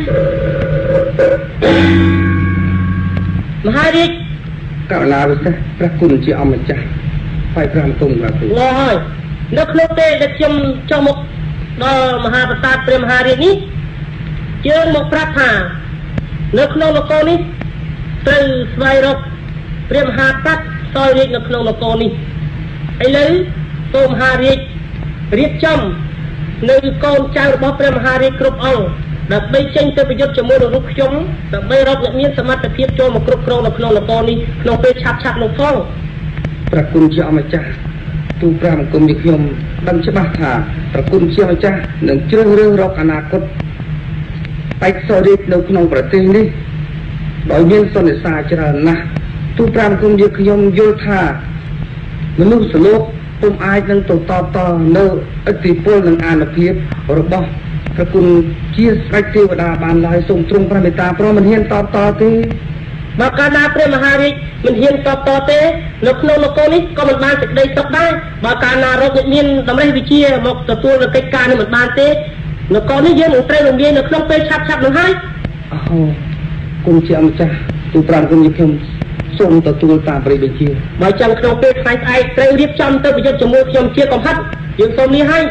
A: មហារាជ
C: ករុណាវិសេសព្រះគុណជាអម្ចាស់បាយប្រាំទុំបាទ
A: ឡោះហើយនៅក្នុងពេលដែលខ្ញុំចុះមកដល់មហាប្រាសាទព្រះមហារាជនេះជើងមកប្រាប់ថានៅក្នុងនគរនេះត្រូវស្វែងរកព្រះមហាក្សត្រសោយរាជនៅក្នុងនគរនេះឥឡូវសូមមហារាជរៀបចំនៅកូនចៅរបស់ព្រះមហារាជគ្រប់អង្គដើម្បីចេញទៅប្រយុទ្ធជាមួយនឹងរូបខ្ញុំដើម្បីរកអ្នកមានសមត្ថភាពចូលមកគ្រប់គ្រងនៅក្នុងនគរនេះក្នុងពេលឆាប់ឆាប់នោះផង
C: ព្រះគុណជាអម្ចាស់ទូព្រះអង្គគុំនេះខ្ញុំដឹងច្បាស់ថាព្រះគុណជាម្ចាស់នឹងជ្រើសរើសរកអនាគតបេក្ខសរិទ្ធនៅក្នុងប្រទេសនេះដោយមានសន្និសាច្រើនណាស់ទូព្រះអង្គគុំយើងខ្ញុំយល់ថាមនុស្សលោកពុំអាចនឹងទៅតតនៅឥទ្ធិពលនិងអានុភាពរបស់ព្រះគុណជាស្ដេចទេវតាបានឡើយសូមទ្រង់ព្រះមេត្តាប្រមិនហ៊ានតតទេ
A: បើកាលណាព្រះមហារាជមិនហ៊ានតបតទេនៅក្នុងនគរនេះក៏មិនបានសេចក្តីសុខដែរបើកាលណារកអ្នកមានតម្រេះវិជាមកទទួលនៅកិច្ចការនេះមិនបានទេនគរនេះយើងនឹងត្រូវរំលាយនៅក្នុងពេលឆាប់ឆាប់នោះហើយ
C: អូគុណជាអម្ចាស់ទូប្រាំគុណជាខ្ញុំសូមទទួលតាមព្រះបញ្ជា
A: បើចឹងក្នុងពេលថ្ងៃស្អែកត្រូវរៀបចំទៅប្រយុទ្ធជាមួយខ្ញុំជាកំហិតយើងសូមនេះហើយ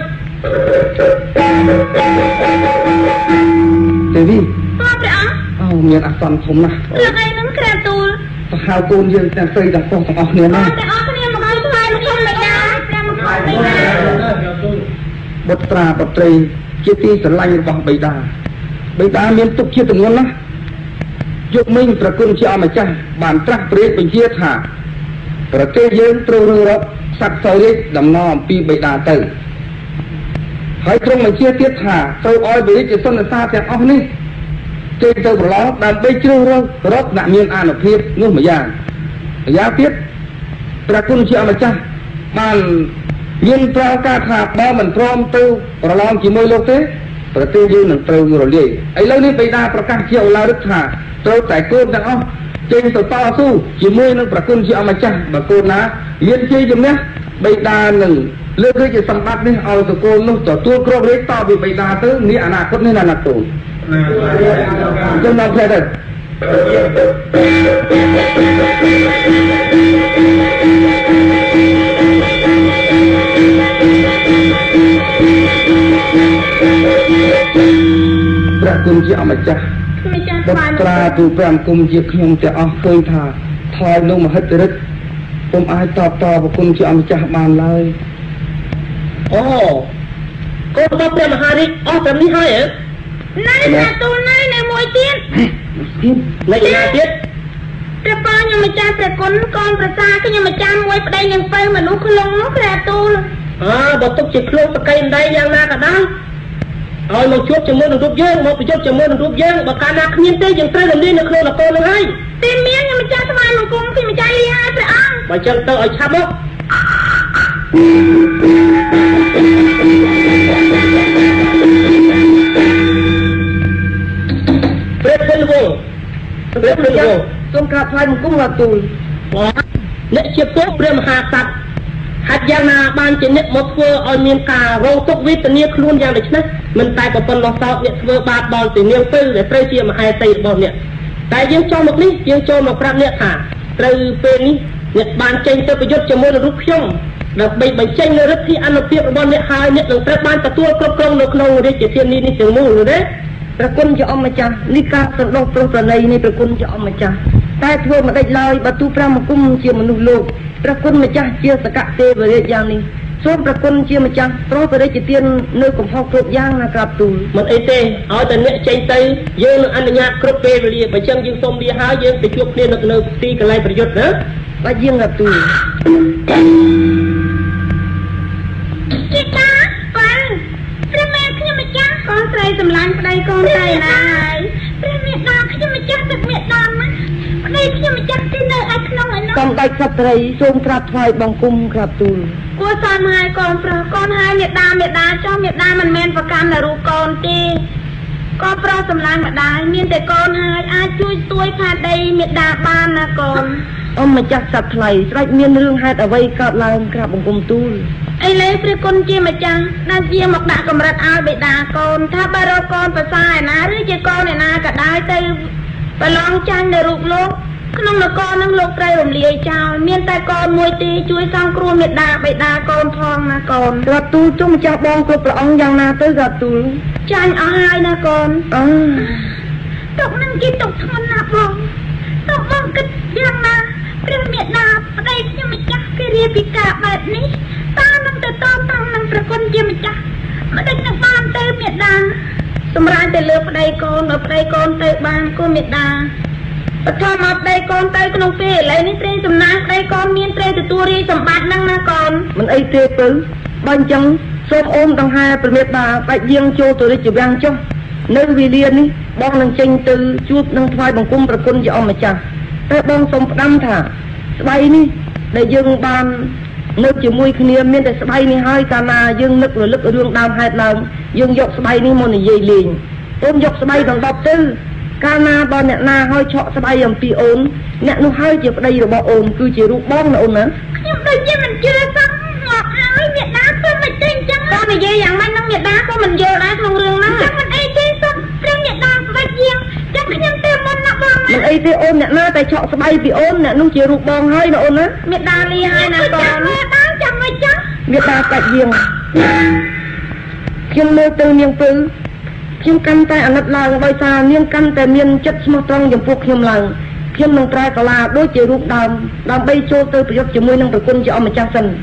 C: ទេវី
B: ព្រះអង្គ
C: អូមានអាសន្នធំណាស់
B: រឿងអីនឹងក្រាបទូល
C: ទៅហៅកូនយើងទាំងស្រីទាំងប្រុសទាំងអស់គ្នាណា
B: ព្រះអង្គគ្នាមកឲ្យថ្វាយមកខ្ញុំមិនដែរព្រះមកឲ្យបិតា
C: បុត្រាបុត្រីជាទីស្រឡាញ់របស់បិតាបិតាមានទុកជាទម្ងន់ណាស់យកមិញប្រគុណជាអម្ចាស់បានត្រាស់ព្រះរាជបញ្ជាថាប្រទេសយើងត្រូវរើរកសក្តិសោយរាជដំណំអំពីបិតាទៅហើយទ្រង់បញ្ជាទៀតថាត្រូវឲ្យបរិយាសន្និសាទាំងអស់នេះចេញទៅប្រឡងដើម្បីជ្រើសរើសរកអ្នកមានអានុភាពនោះម្យ៉ាងម្យ៉ាងទៀតព្រះគុណជាអម្ចាស់បានមានប្រកាសថាបើមិនព្រមទៅប្រឡងជាមួយលោកទេប្រទេសយើងនឹងត្រូវរលាយឥឡូវនេះបិតាប្រកាសជាឧឡារិកថាត្រូវតែកូនទាំងអស់ចេញទៅតស៊ូជាមួយនឹងប្រគុណជាអម្ចាស់បើកូនណារៀនជ័យជំនះបិតានឹងលើករាជសម្បត្តិនេះឲ្យទៅកូននោះទទួលគ្រប់រាជតពីបិតាទៅនេះអនាគតនេះណាណាកូនចឹងដល់ផ្លែទៅព្រះគុណជាអម្ចាស់បុត្រាទូព្រះអង្គមជាខ្ញុំទាំងអស់ឃើញថាថយនោះមហិទ្ធិឫទ្ធិពុំអាចតបតប្រគុណជាអម្ចាស់បានឡើយអូកូនរបស់ព្រះមហារាជអស់តែនេះហើយហ៎
B: ណែណាទូណែនៅមួយទៀត
C: នៅណាទៀត
B: ព្រះប៉ាខ្ញុំម្ចាស់ព្រះគុណកូនប្រសាខ្ញុំម្ចាស់មួយប្តីនឹងទៅមនុស្សខ្លងនោះព្រះទូល
C: អើបើទុកជាខ្លួនសកៃដៃយ៉ាងណាក៏ដោយឲ្យមកជួបជាមួយនឹងរូបយើងមកប្រយុទ្ធជាមួយនឹងរូបយើងបើកាលណាគ្មានទេយើងត្រូវរំលាយនៅក្នុងនគរនឹងហើយ
B: ទីមានខ្ញុំម្ចាស់ថ្វាយបង្គំពីម្ចាស់លីហើយព្រះអង្គ
C: បើចឹងទៅឲ្យឆាប់មកព្រះពលវងព្រះពលវង
A: សូមក្រាបថ្វាយបង្គំលោកទូល
C: អ្នកជាពុកព្រះមហាក្សត្រហេតុយ៉ាងណាបានជាអ្នកមកធ្វើឲ្យមានការរងទុក្ខវេទនាខ្លួនយ៉ាងដូចនេះមិនតែប្រពន្ធរបស់សោតអ្នកធ្វើបាបដល់ទៅនាងពៅដែលត្រូវជាមហេសីរបស់អ្នកតែយើងចូលមកនេះយើងចូលមកប្រាប់អ្នកថាត្រូវពេលនេះអ្នកបានចេញទៅប្រយុទ្ធជាមួយនឹងរូបខ្ញុំដើម្បីបញ្ចេញនូវឫទ្ធិអនុភាពរបស់អ្នកហើយអ្នកនឹងត្រូវបានទទួលគ្រប់គ្រងនៅក្នុងរាជធានីនេះទាំងមូលទេ
A: ព្រះគុណជាអម្ចាស់នេះការសន្តោសប្រប្រណីនៃព្រះគុណជាអម្ចាស់តែធ្វើមិនដេចឡើយបើទូព្រះមង្គមជាមនុស្សលោកព្រះគុណម្ចាស់ជាសកទេវរាជយ៉ាងនេះសូមព្រះគុណជាម្ចាស់ប្រោសរាជទាននៅកំហុសគ្រប់យ៉ាងណាក្រាបទូល
C: មិនអីទេឲ្យតែអ្នកចេញទៅយើងនឹងអនុញ្ញាតគ្រប់ពេលវេលាបើចឹងយើងសូមលាហើយយើងទៅជួបគ្នានៅនៅទីកន្លែងប្រយុទ្ធណា
A: បើយើងក្រាបទូល
B: ជីតាបងព្រះមេខ្ញុំម្ចាស់កូនស្រីសម្លាញ់ប្តីកូនស្រីណាហើយព្រះមេដាខ្ញុំម្ចាស់ទឹកមេដាណាប្តីខ្ញុំម្ចាស់ទីនៅឯក្នុងឯនោះ
A: កំដេចសត្រីសូមក្រាបថ្វាយបង្គំក្រាបទូល
B: គួរសមហើយកូនប្រុសកូនហើយមេដាមេដាចុះមេដាមិនមែនប្រកាន់នៅរូបកូនទេកូនប្រុសសម្លាញ់ម្ដាយមានតែកូនហើយអាចជួយស្ទួយផាដីមេដាបានណាកូន
A: អមម្ចាស់សត្វថ្លៃស្រេចមានរឿងហេតុអ្វីកើតឡើងក្រាបបង្គំទូល
B: ឥឡូវព្រះគុណជាម្ចាស់ដែលជាមកដាក់កម្រិតឲ្យបិតាកូនថាបើរកកូនប្រសាឯណាឬជាកូនឯណាក៏ដោយទៅប្រឡងចាញ់នៅរូបលោកក្នុងនគរនឹងលោកត្រូវរំលាយចោលមានតែកូនមួយទីជួយសង្គ្រោះមេដាបិតាកូនផងណាកូន
A: ក្រាបទូលជុំម្ចាស់បងគ្រប់ព្រះអង្គយ៉ាងណាទៅក្រាបទូល
B: ចាញ់អស់ហើយណាកូន
A: អឺ
B: ទុកនឹងគេទុកធ្ងន់ណាស់បងទុកបងគិតយ៉ាងណាព្រះមេដាប្តីខ្ញុំម្ចាស់គេរៀបពីការបែបនេះតើនឹងទៅតបតាំងនឹងប្រគុណជាម្ចាស់មិនដឹងនឹងបានទៅមេដាសម្រាប់ទៅលើប្តីកូនដល់ប្តីកូនទៅបានគូមេដាបឋមមកប្តីកូនទៅក្នុងពេលឥឡូវនេះព្រេងសំណាងប្តីកូនមានត្រូវទទួលរាជសម្បត្តិនឹងណាកូន
A: មិនអីទេពៅបើអញ្ចឹងសូមអូនដង្ហែព្រះមេដាបាច់យាងចូលទៅរាជវាំងចុះនៅវេលានេះបងនឹងចេញទៅជួបនឹងថ្វាយបង្គំប្រគុណជាអម្ចាស់តែបងសូមផ្ដាំថាស្បៃនេះដែលយើងបាននៅជាមួយគ្នាមានតែស្បៃនេះហើយកាលណាយើងនឹករលឹករឿងដើមហេតុឡើងយើងយកស្បៃនេះមកនិយាយលេងអូនយកស្បៃដល់ដប់ទៅកាលណាបើអ្នកណាហើយឆក់ស្បៃអំពីអូនអ្នកនោះហើយជាប្តីរបស់អូនគឺជារូបបងណាអូនណា
B: ខ្ញុំដូចជាមិនជឿសោះមកហើយមេដាធ្វើមិនទេអញ្ចឹងបើនិយាយយ៉ាងម៉េចនឹងមេដាក៏មិនយល់ដែរក្នុងរឿងហ្នឹងចឹងមិនអីទេសុំព្រះមេដាស្បៃជាងចឹងខ្ញុំទៅមុនណាបង
A: មិនអីទេអូនអ្នកណាតែឆក់ស្បៃពីអូនអ្នកនោះជារូបបងហើយណាអូនណា
B: មេដាលីហើយណាកូនមេដាចាំមិនចឹង
A: មេដាកាច់យាងខ្ញុំមើលទៅនាងពៅខ្ញុំកាន់តែអាណិតឡើងដោយសារនាងកាន់តែមានចិត្តស្មោះត្រង់ចំពោះខ្ញុំឡើងខ្ញុំនឹងប្រើកាឡាដូចជារូបដើមដើម្បីចូលទៅប្រយុទ្ធជាមួយនឹងប្រគុណជាអម្ចាស់សិន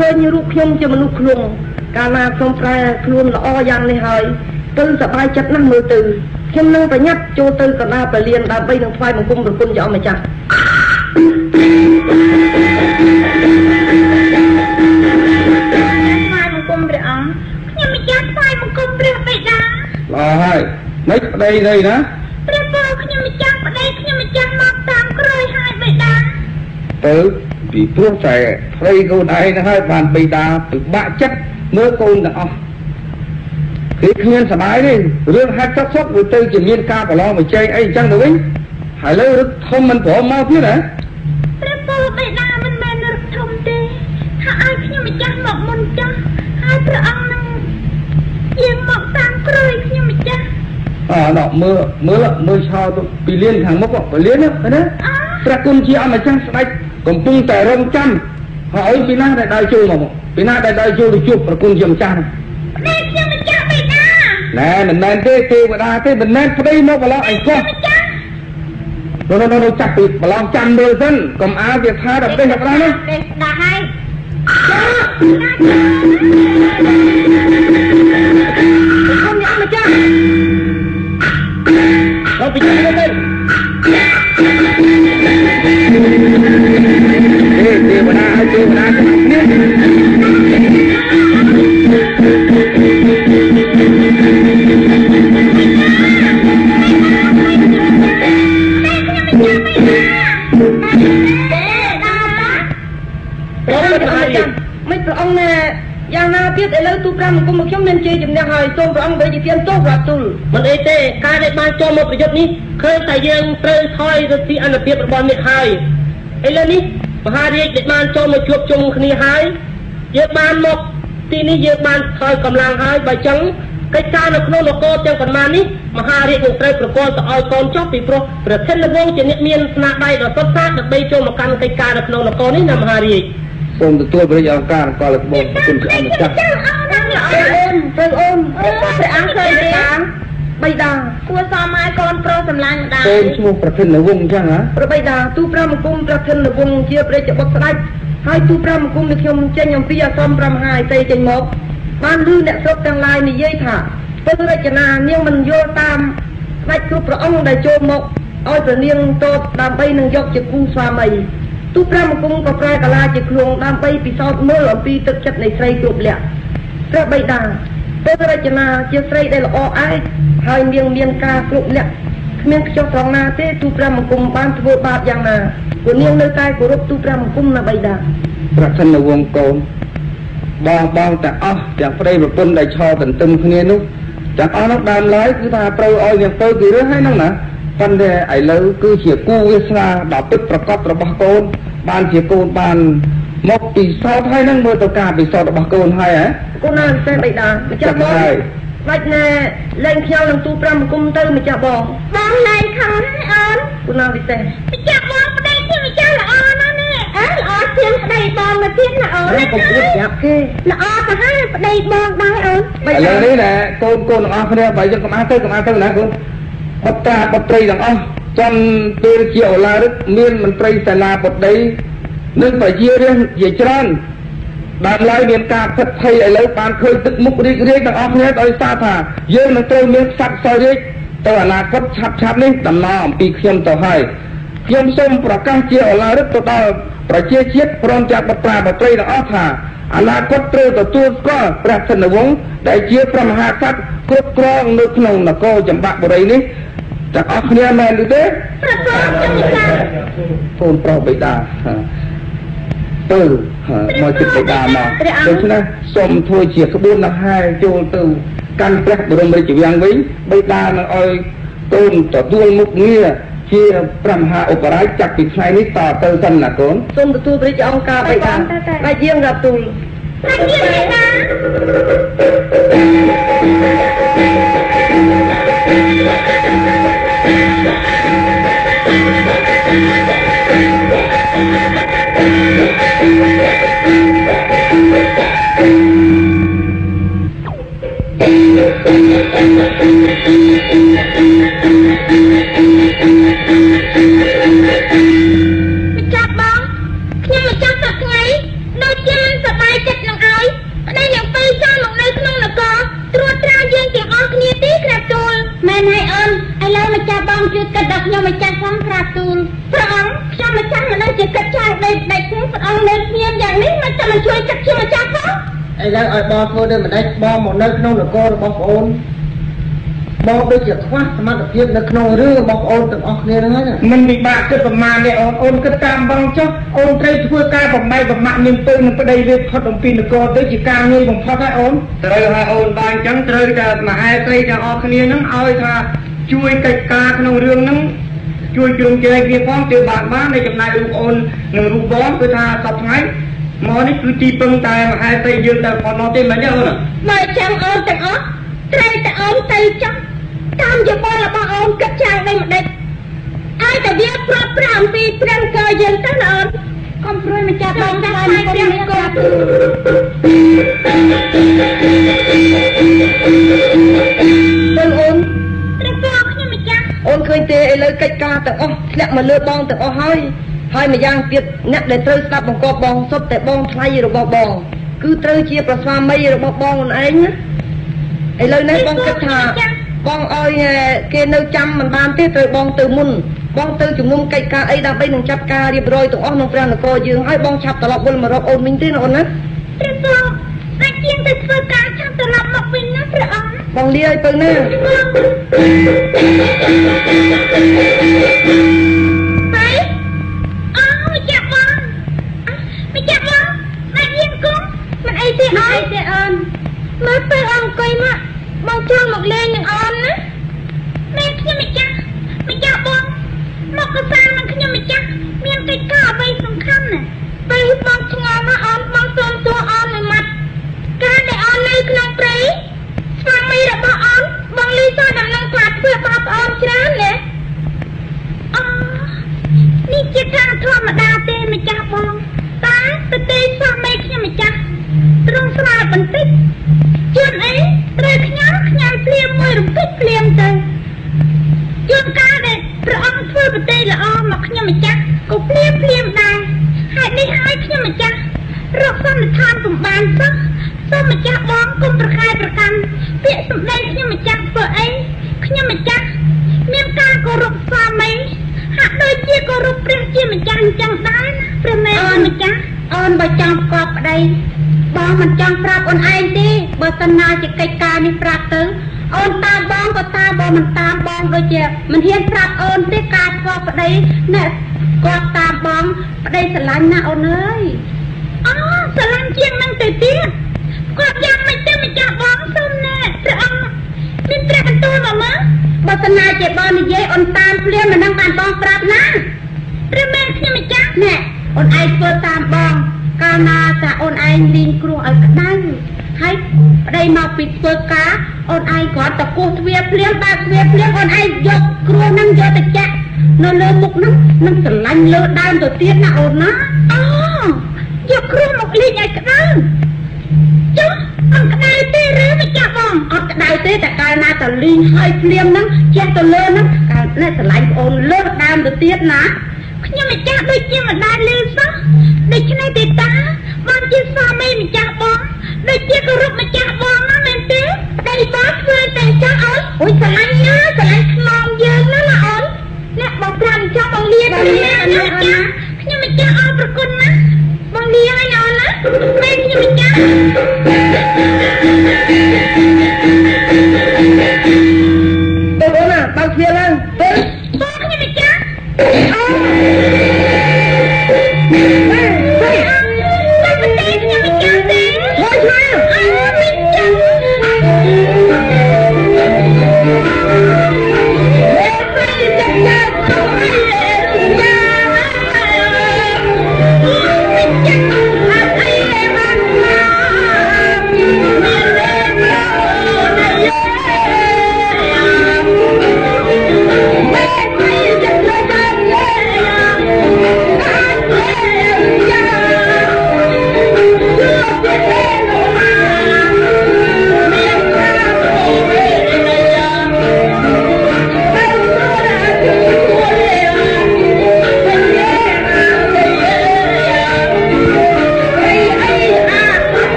A: ឃើញរូបខ្ញុំជាមនុស្សខ្លួនកាលណាខ្ញុំប្រែខ្លួនល្អយ៉ាងនេះហើយទៅសប្បាយចិត្តណាស់មើលទៅខ្ញុំនឹងប្រញាប់ចូលទៅកណ្ដាលពលានដើម្បីនឹងថ្វាយបង្គំប្រគុណព្រះអង្គម្ចាស់
B: ថ្វាយបង្គំព្រះអង្គខ្ញុំម្ចាស់ថ្វាយបង្គំព្រះបិតា
C: ល្អហើយមិនប្តីទេណា
B: ព្រះពរខ្ញុំម្ចាស់ប្តីខ្ញុំម្ចាស់មកតាមក្រោយហើយបិតា
C: ទៅពីព្រោះតែប្តីកូនឯងទៅហើយបានបិតាពិបាកចិត្តមើលកូនទាំងអស់គឺគ្មានសបាយទេរឿងហាត់សក់សក់វាទៅជាមានការប្រឡងមកចែកអីអញ្ចឹងទៅវិញហើយលើរឹកធំមិនព្រមមកទៀតហ៎
B: ព្រះពរបិតាមិនមែនរឹកធំទេថាឲ្យខ្ញុំម្ចាស់មកមុនចាស់ហើយព្រះអង្គនឹងយាងមកតាមក្រោយខ្ញុំម្ចាស់
C: អើដល់មើលមើលមើលឆោទៅពីលៀនខាងមុខពលានណាព្រះគុណជាអម្ចាស់ស្ដេចកំពុងតែរងចាំហើយពីណាដែលដើរចូលមកពីណាដែលដើរចូលទៅជួបព្រះគុណជាម្ចាស់
B: នេះខ្ញុំម្ចាស់បិតា
C: ណែមិនមែនទេទេវតាទេមិនមែនប្តីមកប្រឡងអីកោះនោះនោះនោះចាប់ពីប្រឡងចាំមើលសិនកុំអាវាថាដល់ពេលដល់ណា
B: ទេដាក់ហើយ
A: ខ្ញុំអ្នកម្ចាស់ដល់ពីចាំទៅទេទេវតាឲ្យទេវតាស្មាគ្នាមិនព្រះអង្គណែយ៉ាងណាទៀតឥឡូវទូប្រាំគុំមកខ្ញុំមានជ័យជំនះហើយសូមព្រះអង្គបរិយាទានទោសរាប់ទូលមិនអីទេការដែលបានចូលមកប្រយុទ្ធនេះឃើញតែយើងត្រូវថយទៅពីអនុភាពរបស់អ្នកហើយឥឡូវនេះមហារាជដែលបានចូលមកជួបជុំគ្នាហើយយើងបានមកទីនេះយើងបានថយកម្លាំងហើយបើចឹងកិច្ចការនៅក្នុងនគរទាំងប៉ុន្មាននេះមហារាជនឹងត្រូវប្រកាសទៅឲ្យកូនចុះពីព្រោះប្រធានវង្សជាអ្នកមានស្នាដៃដ៏សុទ្ធសាធដើម្បីចូលមកកាន់កិច្ចការនៅក្នុងនគរនេះណាមហារាជសូមទទួលព្រះអង្គការកលបងគុណព្រះអង្គម្ចាស់អូនទៅអូនព្រះអង្គឃើញទេបៃតាគួរសមឲ្យកូនប្រុសសម្លាញ់ដែរកូនឈ្មោះប្រធានវង្សអញ្ចឹងហ៎ព្រះបៃតាទូព្រះមង្គមប្រធានវង្សជាព្រះចបុត្រស្ដេចហើយទូព្រះមង្គមនេះខ្ញុំចេញអំពីអាស្រមព្រះមហាអតីចេញមកបានឮអ្នកស្រុកទាំងឡាយនិយាយថាពេលរចនានាងមិនយល់តាមស្ដេចគ្រប់ព្រះអង្គដែលចូលមកឲ្យព្រះនាងតបដើម្បីនឹងយកជាគូស្វាមីទូព្រះមង្គមក៏ប្រែកាឡាជាខ្លួនដើម្បីពិសោធន៍មើលអំពីទឹកចិត្តនៃស្រីគ្រប់លក្ខព្រះបិតាពេលរចនាជាស្រីដែលល្អឯកហើយនាងមានការគ្រប់លក្ខគ្មានខ្ចោះត្រង់ណាទេទូព្រះមង្គមបានធ្វើបាបយ៉ាងណាព្រោះនាងនៅតែគោរពទូព្រះមង្គមណាបិតាប្រធានវង្សកូនបងបងតែអស់ទាំងប្តីប្រពន្ធដែលឆោទន្ទឹមគ្នានោះទាំងអស់នោះដើមឡើយគឺថាត្រូវឲ្យនាងទៅគឺរឿងហើយហ្នឹងណាប៉ុន្តែឥឡូវគឺជាគូវាសនាដ៏ពិតប្រាកដរបស់កូនបានជាកូនបានមកពិសោធន៍ហើយនឹងមើលទៅការពិសោធន៍របស់កូនហើយហ៎កូនណាស់ទេបិតាម្ចាស់បងបាច់ណែលែងខ្យល់នឹងទូប្រាំគុំទៅម្ចាស់បងបងលែងខំអូនកូនណាស់ពិសេសម្ចាស់បងប្តីជាម្ចាស់ល្អណាស់នេះអើល្អជាងប្តីបងមកទៀតណាអូនណាកុំអួតប្រាប់គេល្អទៅហើយប្តីបងដែរអូនឥឡូវនេះណែកូនកូនទាំងអស់គ្នាបើយើងកុំអាទៅកុំអាទៅណាកូនបត្តាបត្រីទាំងអស់ចំពេលជាអូឡារឹកមានមន្ត្រីសាលាបតីនិងប្រជារាស្ត្រជាច្រើនបានឡើយមានការផិតភ័យឥឡូវបានឃើញទឹកមុខរីករាយទាំងអស់គ្នាដោយសារថាយើងនឹងត្រូវមានខ្សត្រសោយរាជទៅអនាគតឆាប់ឆាប់នេះដំណើរអំពីខ្ញុំទៅហើយខ្ញុំសូមប្រកាសជាអូឡារឹកទៅដល់ប្រជាជាតិព្រមទាំងបត្រាបត្រីទាំងអស់ថាអនាគតត្រូវទទួលស្គាល់ព្រះសិនវង្សដែលជាព្រះមហាក្សត្រគ្រប់គ្រងនៅក្នុងនគរចម្បាក់បុរីនេះទាំងអស់គ្នាមែនឬទេព្រះពុទ្ធខ្ញុំចាកូនប្រុសបិតាទៅមកជិតបិតាមកដូច្នេះសូមធ្វើជាក្បួនដង្ហែចូលទៅកាន់ព្រះបរមរាជវាំងវិញបិតានឹងឲ្យកូនទទួលមុខងារជាព្រះមហាឧបរាជចាប់ពីថ្ងៃនេះតទៅសិនណាកូនសូមទទួលព្រះជាអង្គការបិតាតែយាងរាប់ទូលតែយាងណា
B: Hãy subscribe cho kênh Ghiền Mì Gõ để không bỏ lỡ
A: ไอ้แล้วไอ้บอลเพื่อเดินมาได้บอลหมดเลยขนมหรือโก้บอลโอนบอลด้วยจากว่าสมัครเพียบในขนมเรือบอลโอนตึงออกเนี่ยนะเนี่ยมันมีบาดเจ็บประมาณเนี่ยโอนโอนก็ตามบอลจ้าโอนใครทั่วกายแบบใบแบบหมักนิ่มตึงมันไปได้เรียบพอดองปีนโก้ด้วยจีการเงินของพ่อให้โอนเตยให้โอนบางจังเตยจะมาให้ใครจะออกเนี่ยนั่งเอาถ้าช่วยกิจการขนมเรื่องนั่งช่วยจุงเจริญเกี่ยวข้องเจอบาดบ้านในจำนายลูกโอนหนึ่งลูกบอลคือถ้าสับไงมอนี่คือตีปังตายมาให้ใครยืนแต่พอนอเต็มมาเดียวน่ะไม่จังโอนแต่อ๋อใครแต่โอนใจจังตามจะบอลละบอลโอนกระจายไปหมดเลยไอ้แต่เบี้ยปรับปรามปีเปลี่ยนเกยยืนตั้งนานคอมพลอยมาจับลงได้ไม่เปลี่ยนกดเป็นโอนเป็นฟอกยังไม่จังโอนเคยเตะเลยกิจการแต่อ๋อแหลกมาเลือบองแต่อ๋อให้ให้มาย่างเปียกเน็ตได้เตยสลับบองกอบองซบแต่บองไทยระบบบองคือเตยเชียประสามไม่ระบบบองนั่นเองนะไอ้เลยนั่นบองกระถาบองอ้อยเกณฑ์เนื้อจำมันบานที่เตยบองตือมุนบองตือจุ่มนุ่มไก่กาไอ้ดำไปหนึ่งจับกาเรียบร้อยตัวอ๋อน้องเปรี้ยนก็ยืนให้บองฉับตลอดบนมารบโอนมิงตีนโอนนะเปรี้ยนบอกแต่เกียงแต่เฟื่องการฉับตลอดมาวินนะเปรี้ยนบองเลี้ยไปเนื้อไปอ๋อไม่จับบองไม่จับบองมาเยี่ยมกุ้งมันไอเสียไอเสียอ่อนมาเปรี้ยนก้อยมาบองช่างหมกเล่นอย่างอ่อนนะแม่ขี้ไม่จับไม่จับบองหมกกระซังมันขี้ไม่จับเมียนไก่ก้าใบสำคัญน่ะใบบองชงอมาอ่อนบองโซนตัวอ่อนเลยมัดการได้อ่อนในขนมปรีฟังไม่ระบอ่อนบองลีซ่าดำนังกลัดเพื่อปาบอ่อนชนะเลยอ๋อนี่จะทางทั่วมาดาเต้ไม่จับบองตาแต่เต้ฟังไม่ขี้ไม่จับตรงสลายบันทึกจนไอ้เตยขยันขยันเปลี่ยนมือรุ่งติดเปลี่ยนใจจนการเด็กพระองค์ช่วยประเทศละออมาขยันมาจักก็เปลี่ยนเปลี่ยนได้ให้ได้ให้ขยันมาจักรบซ้ำในทานสมบัติซักซ้ำมาจักบ้องกุมประคายประกันเปียสมได้ขยันมาจักเพื่อไอ้ขยันมาจักเมียนการก็รบซ้ำไหมหากโดยเชี่ยก็รบเปลี่ยนเชี่ยมาจังจังได้นะเปลี่ยนแม่มาจักออนใบจังกอบอะไรบองมันจังปราบอนไอดีเบอร์ตนาจะไกลกาในปราบตึงออนตาบองก็ตาบองมันตามบองโดยเจ็บมันเฮียนปราบออนที่กาดก็ประเดี๋ยเนี่ยก็ตามบองประเดี๋ยสลันนะออนเลยอ๋อสลันเชียงนั่งเตะเตี้ยก็ยังไม่เจอไม่จับบองส้มแน่พระองค์มีเตะเป็นตัวหรอมั้งเบอร์ตนาเจ็บบอลนี่เย่ออนตามเปลี่ยนมันนั่งการบองปราบนะเรื่องแม่ที่ไม่จับเนี่ยออนไอเปิดตามบองกานาจะออนไอลิงครัวเอาได้ให้ได้มาปิดเปิดกาออนไอก่อนตะกูเวียเพลี้ยงบาเวียเพลี้ยงออนไอยกครัวนั่งยกตะแจ๊กนอนเลือมุกนั่งนั่งสลันเลือได้ตัวเตี้ยนะออนนะอ๋อยกครัวมุกลิงไอ้กระด้างจ๊ะมันกระไดเต้หรือไม่จับบ้องอ๋อกระไดเต้แต่กานาแต่ลิงให้เพลี้ยงนั่งแจ๊กตัวเลือนั่งการนั่งสลันออนเลือได้ตัวเตี้ยนะยังไม่จับด้วยจิ้มมันได้เลยซะได้ชนะติดตาบางจิ้มซาไม่ไม่จับบองได้เจี๊ยกรุบไม่จับบองนะแม่เต้ได้บอสเพื่อนแต่จ้าอ๋อยโอ้ยสไลด์นะสไลด์ขนมเยอะนะละอ๋อยเนี่ยบองพลันจ้าบองเลี้ยบองเลี้ยนะจ๊ะยังไม่จับอ๋อประกุนนะบองเลี้ยให้นอนนะแม่ยังไม่จับเบลน่ะบางเพียร์เบลบองยังไม่จับเ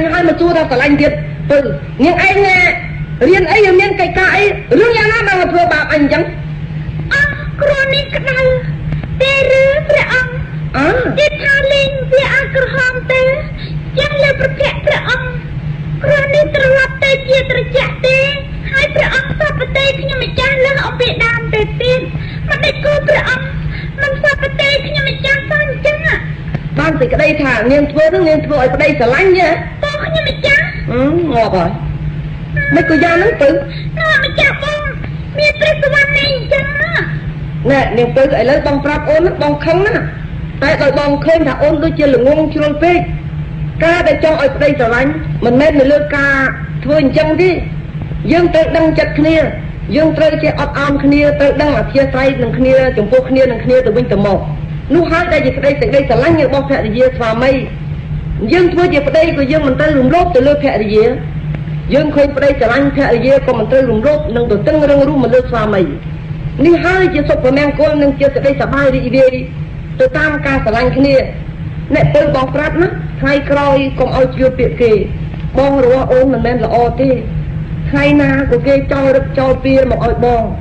A: hai mà chua ra cả lành thiệt từ nhưng anh nghe riêng ấy ở miền cây cãi riêng nhà nó đang thưa bạc anh chẳng
B: à chronic đau tê rứ pre ông
A: à
B: tê tha linh về ăn cửa hòm tê chẳng lẽ pre phe pre ông chronic trở lặp tê chia trở chạ tê hai pre ông sao pre tê khi mà cha lên ông bị đam tê tiên mà đây cô pre ông mình sao pre tê khi mà cha sao chẳng à
A: ban từ cái đây thả nghiêng thưa nó nghiêng thưa ở đây xả lanh nhá
B: tôi khi mà cha
A: ừ ngọt rồi mấy cô gia nó tự
B: nó mà cha bông miền tây của anh này chẳng á
A: nè niềm tự lại lấy bông frap ôn nó bông không á tại đòi bông khơi thả ôn đôi chia là ngon chưa phê ca để cho ở đây xả lanh mình nên là lơ ca thưa chân đi dương tự đăng chặt kia dương tự che ọt am kia tự đăng ở chia tay đằng kia chồng cô kia đằng kia từ bên từ một lúc hai đây gì đây từ đây xả lanh như bông phẹ gì xòa mây dương thua gì ở đây của dương mình tới lùm lốp từ lơ phẹ gì dương khơi ở đây trở anh thẹ gì còn mình tới lùm lốp nâng từ tưng răng ru mình lơ xòa mây ní hai chỉ sụp vào men côn nâng chia từ đây xả bay đi đi từ tam ca xả lanh kia nè từ bong prát nó hai coi còn ao chưa tiệt kì bong rồi ôn mình men là o tê hai na của kia cho được cho pia một oi bong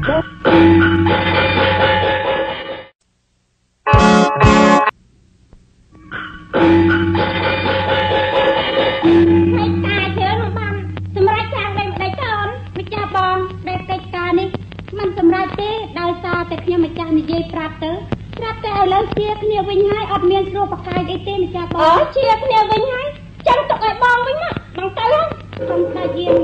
B: គ្នាវិញហើយអត់មានស្រួលបកាយអីទេម្ចាស់បងអូជាគ្នាវិញហើយចឹងទុកឲ្យបងវិញណាបងទៅខ្ញុំដាច់យាម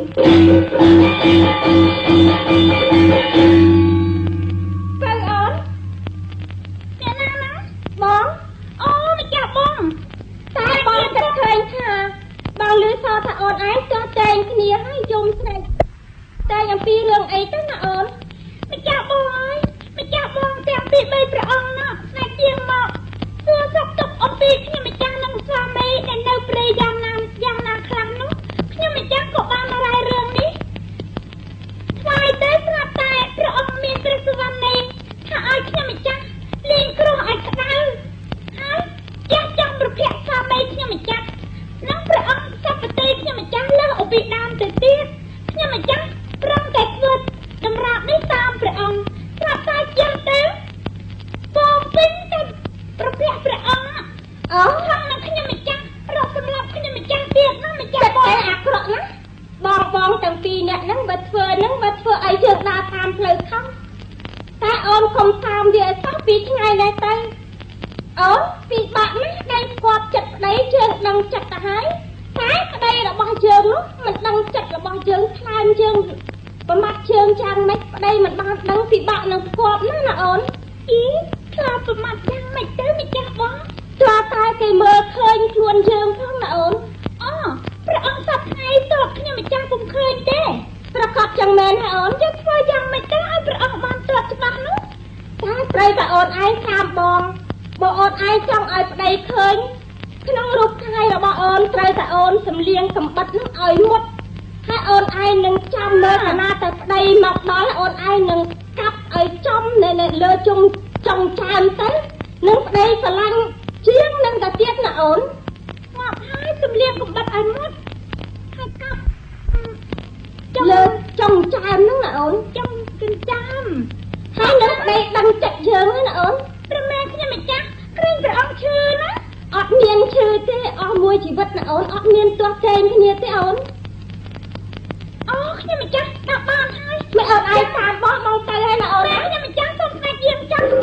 B: ទៅអូនអ្នកណាណាបងអូម្ចាស់បងតែបងគិតឃើញថាបងលឺសថាអូនឯងចោះចែងគ្នាហើយយំស្នេហ៍តែអំពីរឿងអីទៅណាអូនម្ចាស់បងអើយម្ចាស់បងទាំងពីបីព្រះអង្គណាស្នេហ៍ជាងមកសួរសុខទុក្ខអំពីខ្ញុំម្ចាស់និងស្វាមីដែលនៅព្រៃយ៉ាងណាយ៉ាងណាខ្លាំងនោះខ្ញុំម្ចាស់ក៏បានរាយរឿងនេះថ្វាយទៅស្រាប់តែព្រះអង្គមានព្រះសុវណ្ណីថាឲ្យខ្ញុំម្ចាស់លេងគ្រោះឲ្យក្តៅហើយចាស់ចង់ប្រភពស្វាមីខ្ញុំម្ចាស់និងព្រះអង្គសព្វទេខ្ញុំម្ចាស់លើសអំពីដើមទៅទៀតខ្ញុំម្ចាស់ប្រំតែធ្វើតម្រាបនេះតាមព្រះអង្គស្រាប់តែចាស់ទៅបងពេញទៅប្រភពព្រះអង្គអូហើយនឹងខ្ញុំម្ចាស់រកសម្រាប់ខ្ញុំម្ចាស់ទៀតណាម្ចាស់បងអាក្រក់ណាបងបងទាំងពីរអ្នកហ្នឹងបើធ្វើហ្នឹងបើធ្វើអីយើងដើរតាមផ្លូវខំតែអូនកុំតាមវាឲ្យសោះពីថ្ងៃនេះទៅអូនពីបាក់ណាស់ដែលស្គាល់ចិត្តប្តីយើងដឹងចិត្តទៅហើយតែប្តីរបស់យើងនោះមិនដឹងចិត្តរបស់យើងខ្លាំងយើងប្រមាត់ជើងយ៉ាងម៉េចប្តីមិនបានដឹងពីបាក់នឹងស្គាល់ណាណាអូនអីខ្លាចប្រមាត់យ៉ាងម៉េចទៅម្ចាស់បងតើតែគេមើលឃើញខ្លួនយើងផងណាអូនអូព្រះអង្គសប្ថ្ងៃតបខ្ញុំម្ចាស់ពុំឃើញទេប្រកបយ៉ាងមែនហើយអូនយើងធ្វើយ៉ាងម៉េចទៅឲ្យព្រះអង្គបានតបច្បាស់នោះតែស្រីតែអូនឯងតាមបងបើអូនឯងចង់ឲ្យប្តីឃើញក្នុងរូបកាយរបស់អូនត្រូវតែអូនសំលៀងសម្បត្តិនឹងឲ្យមុតហើយអូនឯងនឹងចាំមើលកាលណាទៅប្តីមកដល់អូនឯងនឹងកាប់ឲ្យចំនៅលើជុំចុងចានទៅនឹងប្តីស្រឡាញ់ជាងនឹងទៅទៀតណាអូនងាប់ហើយសំលៀងកំបិតឲ្យមុតហើយកាប់លើចុងចានហ្នឹងណាអូនចុងកញ្ចាំហើយនឹងប្តីដឹងចិត្តយើងណាអូនព្រះម៉ែខ្ញុំម្ចាស់ក្រែងព្រះអង្គឈឺណាអត់មានឈឺទេអស់មួយជីវិតណាអូនអត់មានទាស់ចែងគ្នាទេអូនអូខ្ញុំម្ចាស់ដាក់បានហើយមិនអត់ឯងតាមបោះមកទៅហើយណាអូនខ្ញុំម្ចាស់សូមស្ដេចយាមចាស់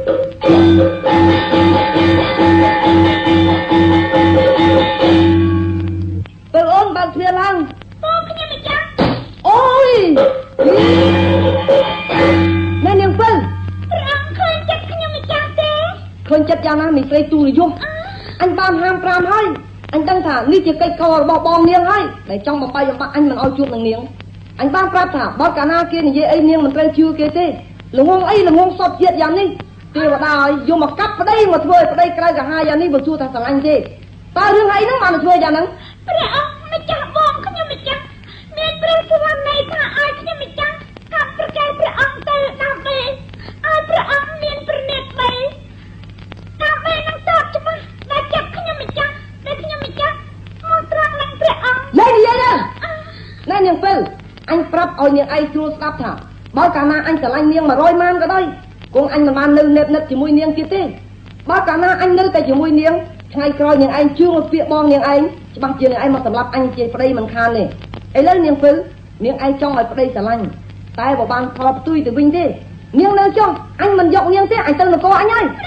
A: បើអូនបើកគ្នាឡើង
B: បងខ្ញុំម្ចាស់
A: អូយណែនាងពៅ
B: ព្រះអង្គឃើញចិត្តខ្ញុំម្ចាស់ទេ
A: ឃើញចិត្តយ៉ាងណាមីស្រីទូនិយមអញបានហាមប្រាមហើយអញដឹងថានេះជាកិច្ចការរបស់បងនាងហើយដែលចង់បបាយអំបាក់អញមិនឲ្យជួបនឹងនាងអញបានប្រាប់ថាបើកាលណាគេនិយាយអីនាងមិនត្រូវជឿគេទេល្ងងអីល្ងងសពជាតិយ៉ាងនេះទេវតាឲ្យយកមកកាប់ប្តីមកធ្វើឲ្យប្តីក្រៅកាហាយ៉ាងនេះបើជួថាស្រឡាញ់ទេតើរឿងអីហ្នឹងបានធ្វើយ៉ាងហ្នឹង
B: ព្រះអង្គម្ចាស់បងខ្ញុំម្ចាស់មានព្រះសុវណ្ណីថាឲ្យខ្ញុំម្ចាស់កាប់ប្រកែព្រះអង្គទៅដើម្បីឲ្យព្រះអង្គមានព្រះនេត្របីដើម្បីនឹងតបច្បាស់ដែលចាប់ខ្ញុំម្ចាស់ដែលខ្ញុំម្ចាស់មកត្រង់នឹង
A: នាងពេលអញប្រាប់ឲ្យនាងឯងស្រួលស្ដាប់ថាបើកាលណាអញស្រឡាញ់នាងmột trămម៉ានក៏ដោយគង់អញមិនបាននៅនេបនិតជាមួយនាងទៀតទេបើកាលណាអញនៅតែជាមួយនាងថ្ងៃក្រោយនាងឯងជួងមកពាក្យបងនាងឯងច្បាស់ជានាងឯងមកសម្លាប់អញជាប្តីមិនខានទេឥឡូវនាងពេលនាងឯងចង់ឲ្យប្តីស្រឡាញ់តែបើបានផលផ្ទុយទៅវិញទេនាងនៅចុះអញមិនយកនាងទេអញទៅនគរអញហើយ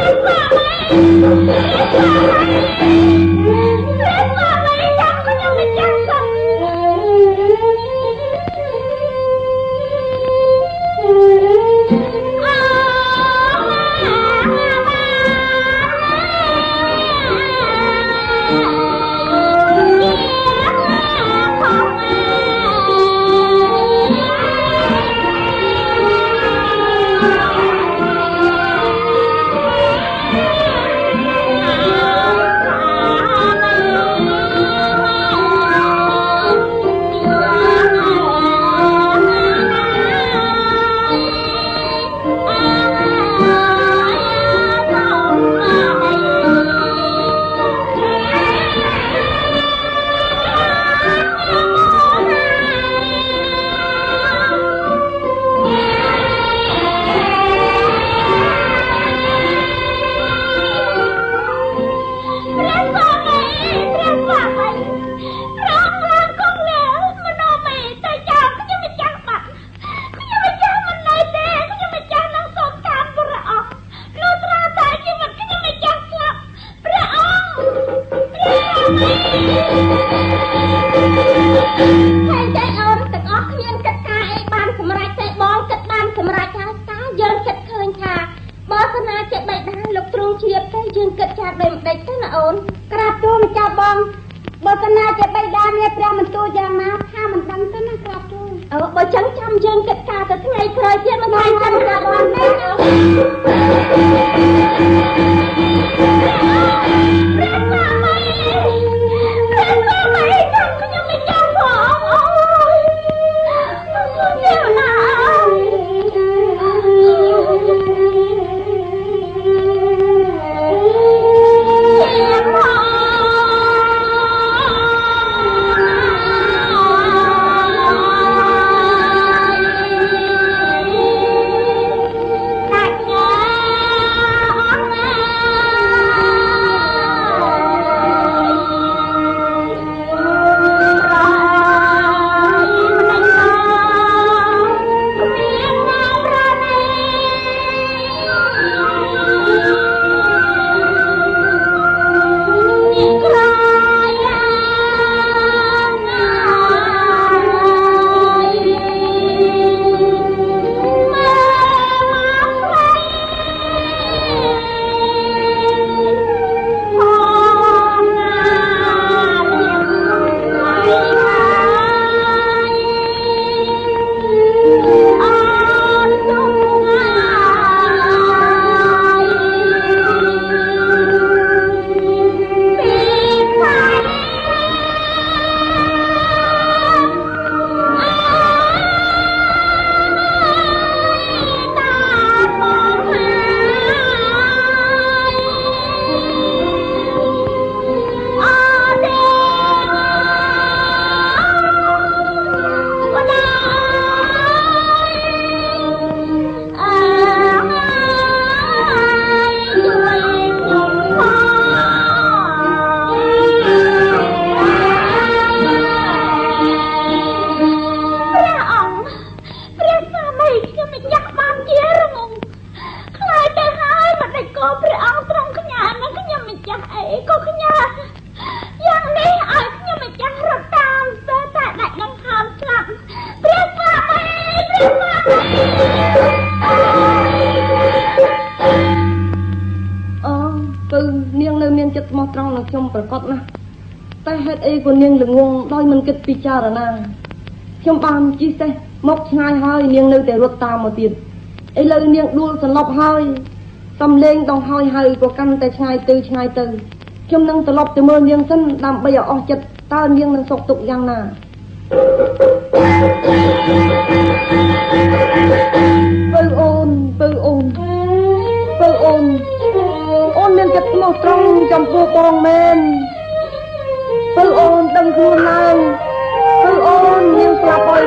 A: នាងល្ងងដោយមិនគិតពិចារណាខ្ញុំបានជិះសេះមកឆ្ងាយហើយនាងនៅតែរត់តាមមកទៀតឥឡូវនាងដួលសន្លប់ហើយសំលេងដងហើយហើយក៏កាន់តែឆ្ងាយទៅឆ្ងាយទៅខ្ញុំនឹងត្រឡប់ទៅមើលនាងសិនដើម្បីឲ្យអស់ចិត្តតើនាងនឹងសុខទុក្ខយ៉ាងណាពៅអូនពៅអូនពៅអូនអូនមានចិត្តស្មោះត្រង់ចំពោះបងមែនពៅអូនដឹងខ្លួនឡើងពៅអូននាងស្លាប់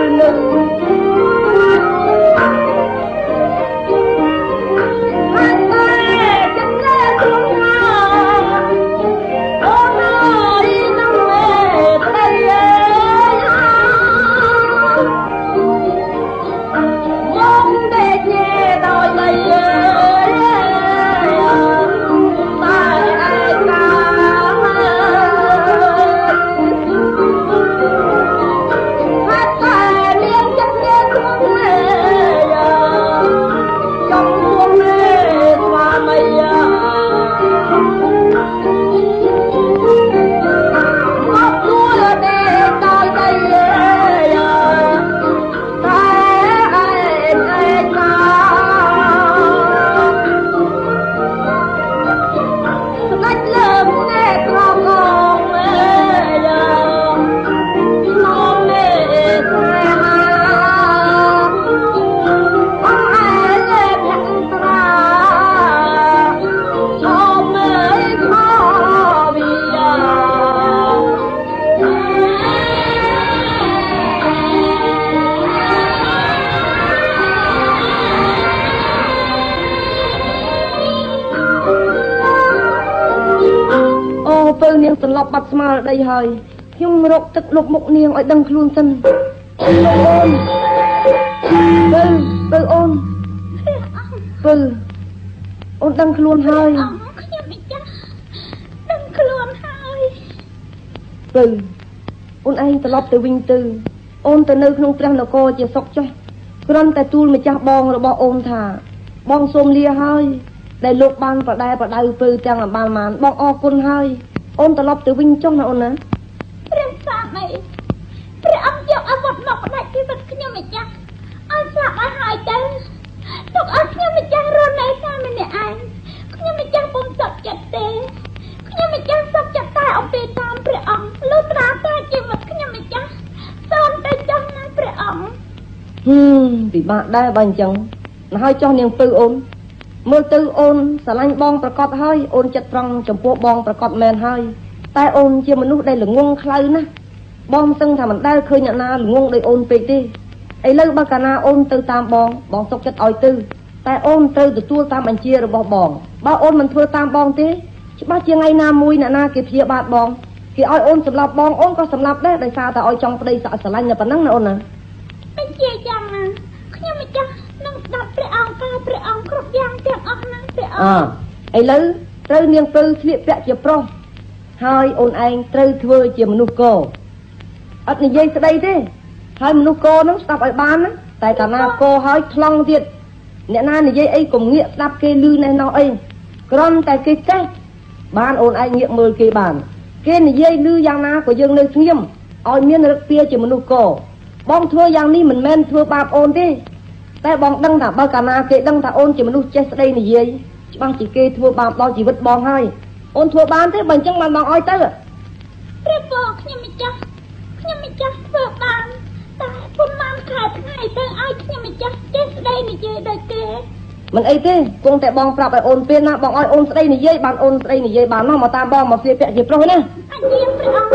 A: នាងសន្លប់បាត់ស្មារតីហើយខ្ញុំរកទឹកលុបមុខនាងឲ្យដឹងខ្លួនសិនអូនបើបើអូនបើអូនដឹងខ្លួនហើយ
B: ខ្ញុំមិនចាស់ដឹងខ្លួនហើយ
A: បើអូនឯងត្រឡប់ទៅវិញទៅអូនទៅនៅក្នុងព្រះនគរជាសុខចុះគ្រាន់តែទូលម្ចាស់បងរបស់អូនថាបងសូមលាហើយដែលលោកបានប្រដែប្រដៅពើទាំងអបាលមានបងអរគុណហើយអូនត្រឡប់ទៅវិញចុះណាអូនណា
B: ព្រះសាមីព្រះអង្គយកអាវុធមកផ្ដាច់ជីវិតខ្ញុំម្ចាស់ឲ្យស្លាប់ឲ្យហើយទៅទុកឲ្យខ្ញុំម្ចាស់រស់នៅតែម្នាក់ឯងខ្ញុំម្ចាស់ពុំសុខចិត្តទេខ្ញុំម្ចាស់សុខចិត្តតែអំពីតាមព្រះអង្គលុះត្រាតែជីវិតខ្ញុំម្ចាស់សូមទៅចុះណាព្រះអង្គ
A: ហឹមពិបាកដែរបើអញ្ចឹងណាហើយចុះនាងពៅអូនមើលទៅអូនស្រឡាញ់បងប្រកបហើយអូនចិត្តត្រង់ចំពោះបងប្រកបមែនហើយតែអូនជាមនុស្សដែលល្ងងខ្លៅណាស់បងមិនសឹងថាមិនដែលឃើញអ្នកណាល្ងងដោយអូនពេកទេឥឡូវបើកាលណាអូនទៅតាមបងបងសុខចិត្តឲ្យទៅតែអូនត្រូវទទួលតាមបញ្ជារបស់បងបើអូនមិនធ្វើតាមបងទេច្បាស់ជាថ្ងៃណាមួយអ្នកណាគេព្យាបាទបងគេឲ្យអូនសម្លាប់បងអូនក៏សម្លាប់ដែរដោយសារតែឲ្យចង់ប្តីស្រឡាញ់តែប៉ុណ្ណឹងណាអូនណា
B: បញ្ជាយ៉ាងណាខ្ញុំម្ចាស់នឹងស្ដាប់ព្រះអង្គការព្រះអង្គគ្រប់យ៉ាងទាំងអស់ណាព្រះអង្គ
A: អឥឡូវត្រូវនាងពៅស្លៀកពាក់ជាប្រុសហើយអូនឯងត្រូវធ្វើជាមនុស្សកអត់និយាយស្ដីទេហើយមនុស្សកហ្នឹងស្ដាប់ឲ្យបានណាតែកាលណាកហើយថ្លង់ទៀតអ្នកណានិយាយអីកុំងាកស្ដាប់គេលឺណេះណោះអីគ្រាន់តែគេចេះបានអូនឯងងាកមើលគេបានគេនិយាយលឺយ៉ាងណាក៏យើងនៅស្ងៀមឲ្យមានរឹកពីជាមនុស្សកបងធ្វើយ៉ាងនេះមិនមែនធ្វើបាបអូនទេតែបងដឹងថាបើកាលណាគេដឹងថាអូនជាមនុស្សចេះស្ដីនិយាយច្បាស់ជាគេធ្វើបាបដល់ជីវិតបងហើយអូនធ្វើបានទេបើអញ្ចឹងបានបងឲ្យទៅ
B: ព្រះបងខ្ញុំម្ចាស់ខ្ញុំម្ចាស់ធ្វើបានតែពុំបានខែថ្ងៃទៅឲ្យខ្ញុំម្ចាស់ចេះស្ដីនិយាយដូចគេ
A: មិនអីទេគង់តែបងប្រាប់ឲ្យអូនពេលណាបងឲ្យអូនស្ដីនិយាយបានអូនស្ដីនិយាយបានមកមកតាមបងមកស្លៀកពាក់ជាប្រុសណា
B: អញ្ញើព្រះអង្គ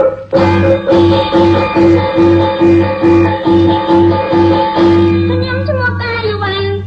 B: ខ្ញុំឈ្មោះតាយវ៉ាន់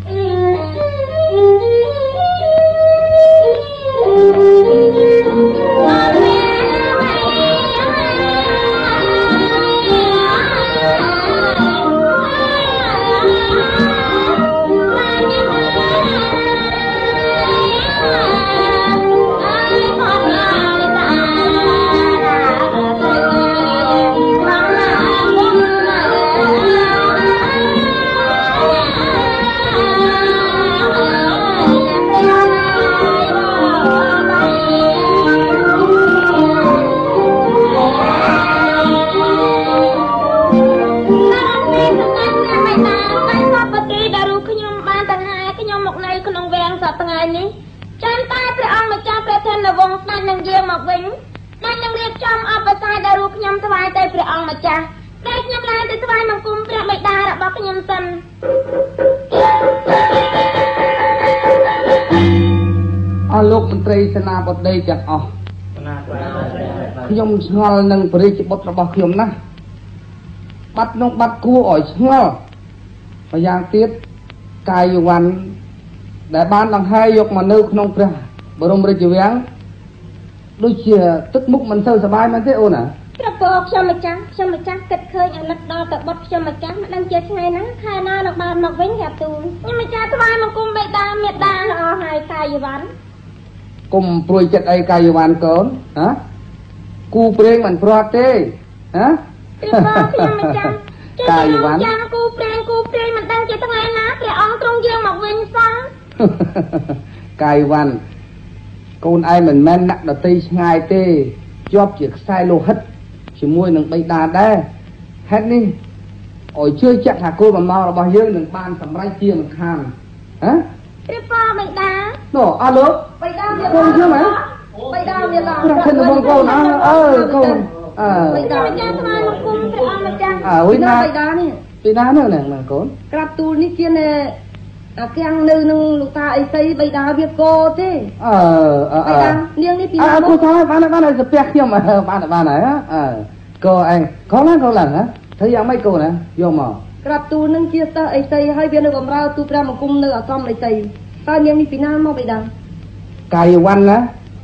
C: លោកមន្ត្រីសេនាបតីទាំងអស់ខ្ញុំឆ្ងល់នឹងព្រះរាជបុត្ររបស់ខ្ញុំណាស់បាត់នោះបាត់គួរឲ្យឆ្ងល់ម្យ៉ាងទៀតកាយវ័នដែលបានដង្ហែយកមកនៅក្នុងព្រះបរមរាជវាំងដូចជាទឹកមុខមិនសូវសប្បាយមែនទេអូនណា
B: ព្រះពរខ្ញុំម្ចាស់ខ្ញុំម្ចាស់គិតឃើញអាណិតដល់ទៅបុត្រខ្ញុំម្ចាស់មិនដឹងជាថ្ងៃណាខែណានឹងបានមកវិញកាទូលខ្ញុំម្ចាស់ថ្វាយបង្គំបិតាមេដាល្អហើយកាយវ័ន
C: គុំព្រួយចិត្តអីកាយវ៉ាន់កូនហ៎គូព្រេងមិនព្រាត់ទេហ៎
B: ព្រះបងខ្ញុំម្ចាស់កាយវ៉ាន់យ៉ាងគូព្រេងគូព្រេងមិនដឹងជាថ្ងៃណាព្រះអង្គទ្រង់យាងមកវិញសោះ
C: កាយវ៉ាន់កូនឯងមិនមែនដាក់ដតីឆ្ងាយទេជាប់ជាខ្សែលោហិតជាមួយនឹងបិតាដែរហេតុនេះឲ្យជឿជាក់ថាគោលបំណងរបស់យើងនឹងបានសម្រេចជាមិនខានហ៎
B: ព្រះបងបិតា
C: នោះអើលោក
A: បិតាមានក
C: ូនជឿមែន
A: បិតាមានឡា
C: ព្រះthânរបស់កូនអើអើកូនអើ
B: បិតាម្ចាស់ថ្វាយបង្គំព្រះអង្គម្ចាស់
C: អើវិញណា
A: បិតានេះ
C: បិតានេះណាកូន
A: ក្រាបទូលនេះជាអាកាំងនៅនឹងលោកតាអីសីបិតាវាកោទេ
C: អឺអឺ
A: បិតានាងនេះពីណា
C: មកអើគូថាបានបានឲ្យស្ពះខ្ញុំបានបានហើយអើកូនឯងកូនណាកូនឡើងហ៎ធ្វើយ៉ាងម៉េចកូនណាយកមក
A: ក្រាបទូលនឹងជាសិស្សអីសីហើយវានៅបំរើទូព្រះបង្គំនៅអាស្រមអីសីតើនាងនេះពីណាមកបិតា
C: កាយវ័នណា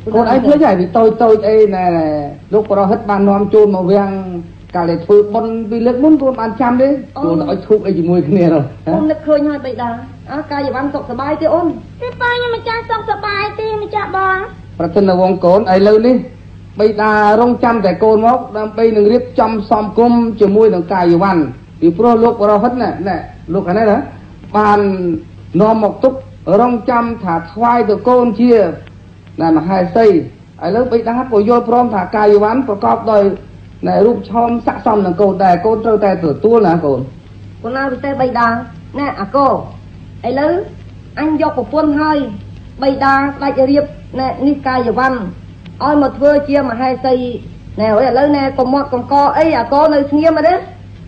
C: con ấy thế này vì tôi tôi đây này lúc đó hết ban nom chôn màu vàng cả lại thôi bon vì lực muốn con ăn chăm đấy con nói thuốc ấy chỉ mùi cái này rồi
A: conนึกเคยให้ไปด่าอ่ะกายวันสุขสบายที่อ้น
B: พี่ป้ายังไม่จ้าสุขสบายที่ไม่จ้าบอง
C: ประธานวงโกนไอ้เลยนี่ไปด่าร้องจำแต่โกนมอกดำไปหนึ่งเรียบจำซ้อมกุมจะมวยหนึ่งกายวันvì pro lúc pro hết nè nè lúc cái này đó bàn nó một chút rong chăm thả khoai từ côn chia là mà hai xây ai lớp bị đá của vô prom thả cài ván của cọp rồi này lúc chom sạ xong là côn đài côn trâu tay từ tua là côn
A: con nào bị tay bay đá nè à cô ai lớn anh vô của quân hơi bay đá đại riệp nè ní cài văn ôi một vừa chia mà hai xây nè ơi lớn nè còn một còn co ấy à cô nơi nghiêm mà đấy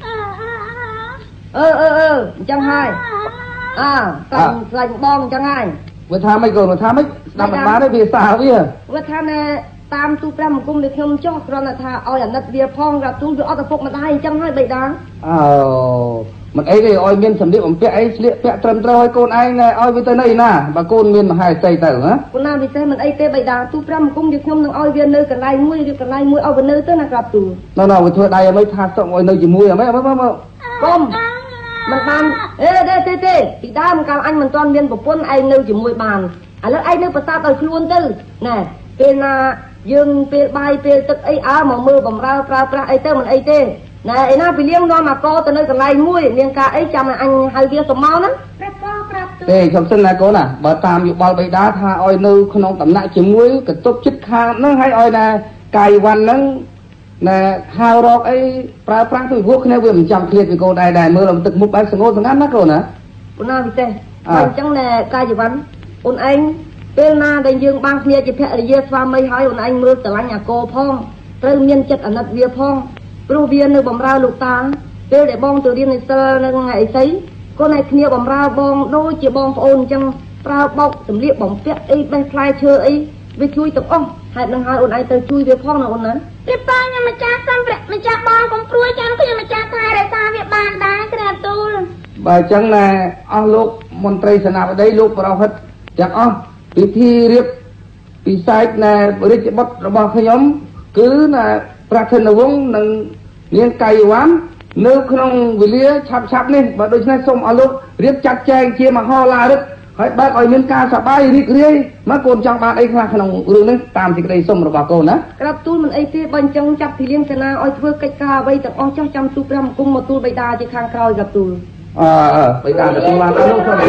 A: ơ ơ ơ chẳng hai à cầm lạnh bom chẳng hai
C: vừa tham mấy cồn vừa tham mấy làm mặt má đấy vì sao vậy
A: vừa tham nè tam tu pram cung được không cho rồi là tha oi là nát bia phong gặp tu được ở tập phục mà hai chẳng hai bị đá
C: ờ mình ấy thì oi miên sầm điệp ông pẹ ấy liệp pẹ trầm trôi côn anh này oi với tới đây nè bà côn miên mà hai xây tử hả
A: con nào vì thế mình ấy tê bị đá tu pram cung được không đừng oi viên nơi cần lai muôi được cần lai muôi oi bên nơi tới là gặp tù
C: nào nào thôi đây mới tha xong oi nơi chỉ muôi à mấy mấy mấy
A: con mình bàn ê đê tê tê thì đa mình cao anh mình toàn viên của quân anh nêu chỉ mùi bàn à lớp anh nêu bật sao ở luôn tư nè bên dương bên bay bên tức ấy áo mà mưa bằng ra ra ra ấy tê mình ấy tê nè ấy na bị liêng nó mà co từ nơi còn lại mùi liêng cả ấy chăm anh hai kia sầm máu đó
C: ê chồng sinh này cô nè bà tam dục bao bay đá tha oi nêu không tầm lại chỉ muối cái tốt chích khang nó hay oi nè cài văn nó nè hao rọc ấy pra pra tôi vuốt cái này vừa mình chăm thiệt vì cô đài đài mưa làm tực một bài sừng ngôn sừng ngắn nát rồi nè
A: con nào bị tê mình chẳng nè cài gì văn con anh bên na đại dương bang kia chỉ phệ là xóa mây hỏi con anh mưa từ lăng nhà cô phong từ miền chất ở nát bia phong pro viên nơi bầm ra lục ta bên để bong từ điên này sơ nơi ngày sấy con này kia bầm ra bong đôi chỉ bong ôn chẳng pra bọc tầm liệp bóng phệ ấy bên fly chơi ấy với chui tập ông hai lần hai con anh từ chui về phong nào con nè
B: พี่ป้ายังไม่จ้าซ้ำไม่จ้าบองของครัวจังก็ยังไม่จ้าทายได้ตาเวียบานได้กระตูน
C: bà chẳng là ông lúc môn tây sẽ nào ở đây lúc vào hết chẳng ông bị thi riêng bị sai là bởi chỉ bắt vào cái nhóm cứ là ra thân là vốn nâng liên cày quán nếu không vì lý chạp chạp lên và đôi chân xong ông lúc riêng chặt chàng chia mà ho la đất hãy bác ở miền ca sạp bay đi kia mà con chẳng bạn ấy là khăn rừng đấy tam thì cái đây xong rồi bà cô nè
A: cái tu mình ấy thì bên trong chặt thì liên cái nào oi vừa cách ca bây giờ ông trong trăm tu pram cung một tu bây đa chỉ khang cao gặp tu
C: ờ ờ bây đa là tu làm ăn không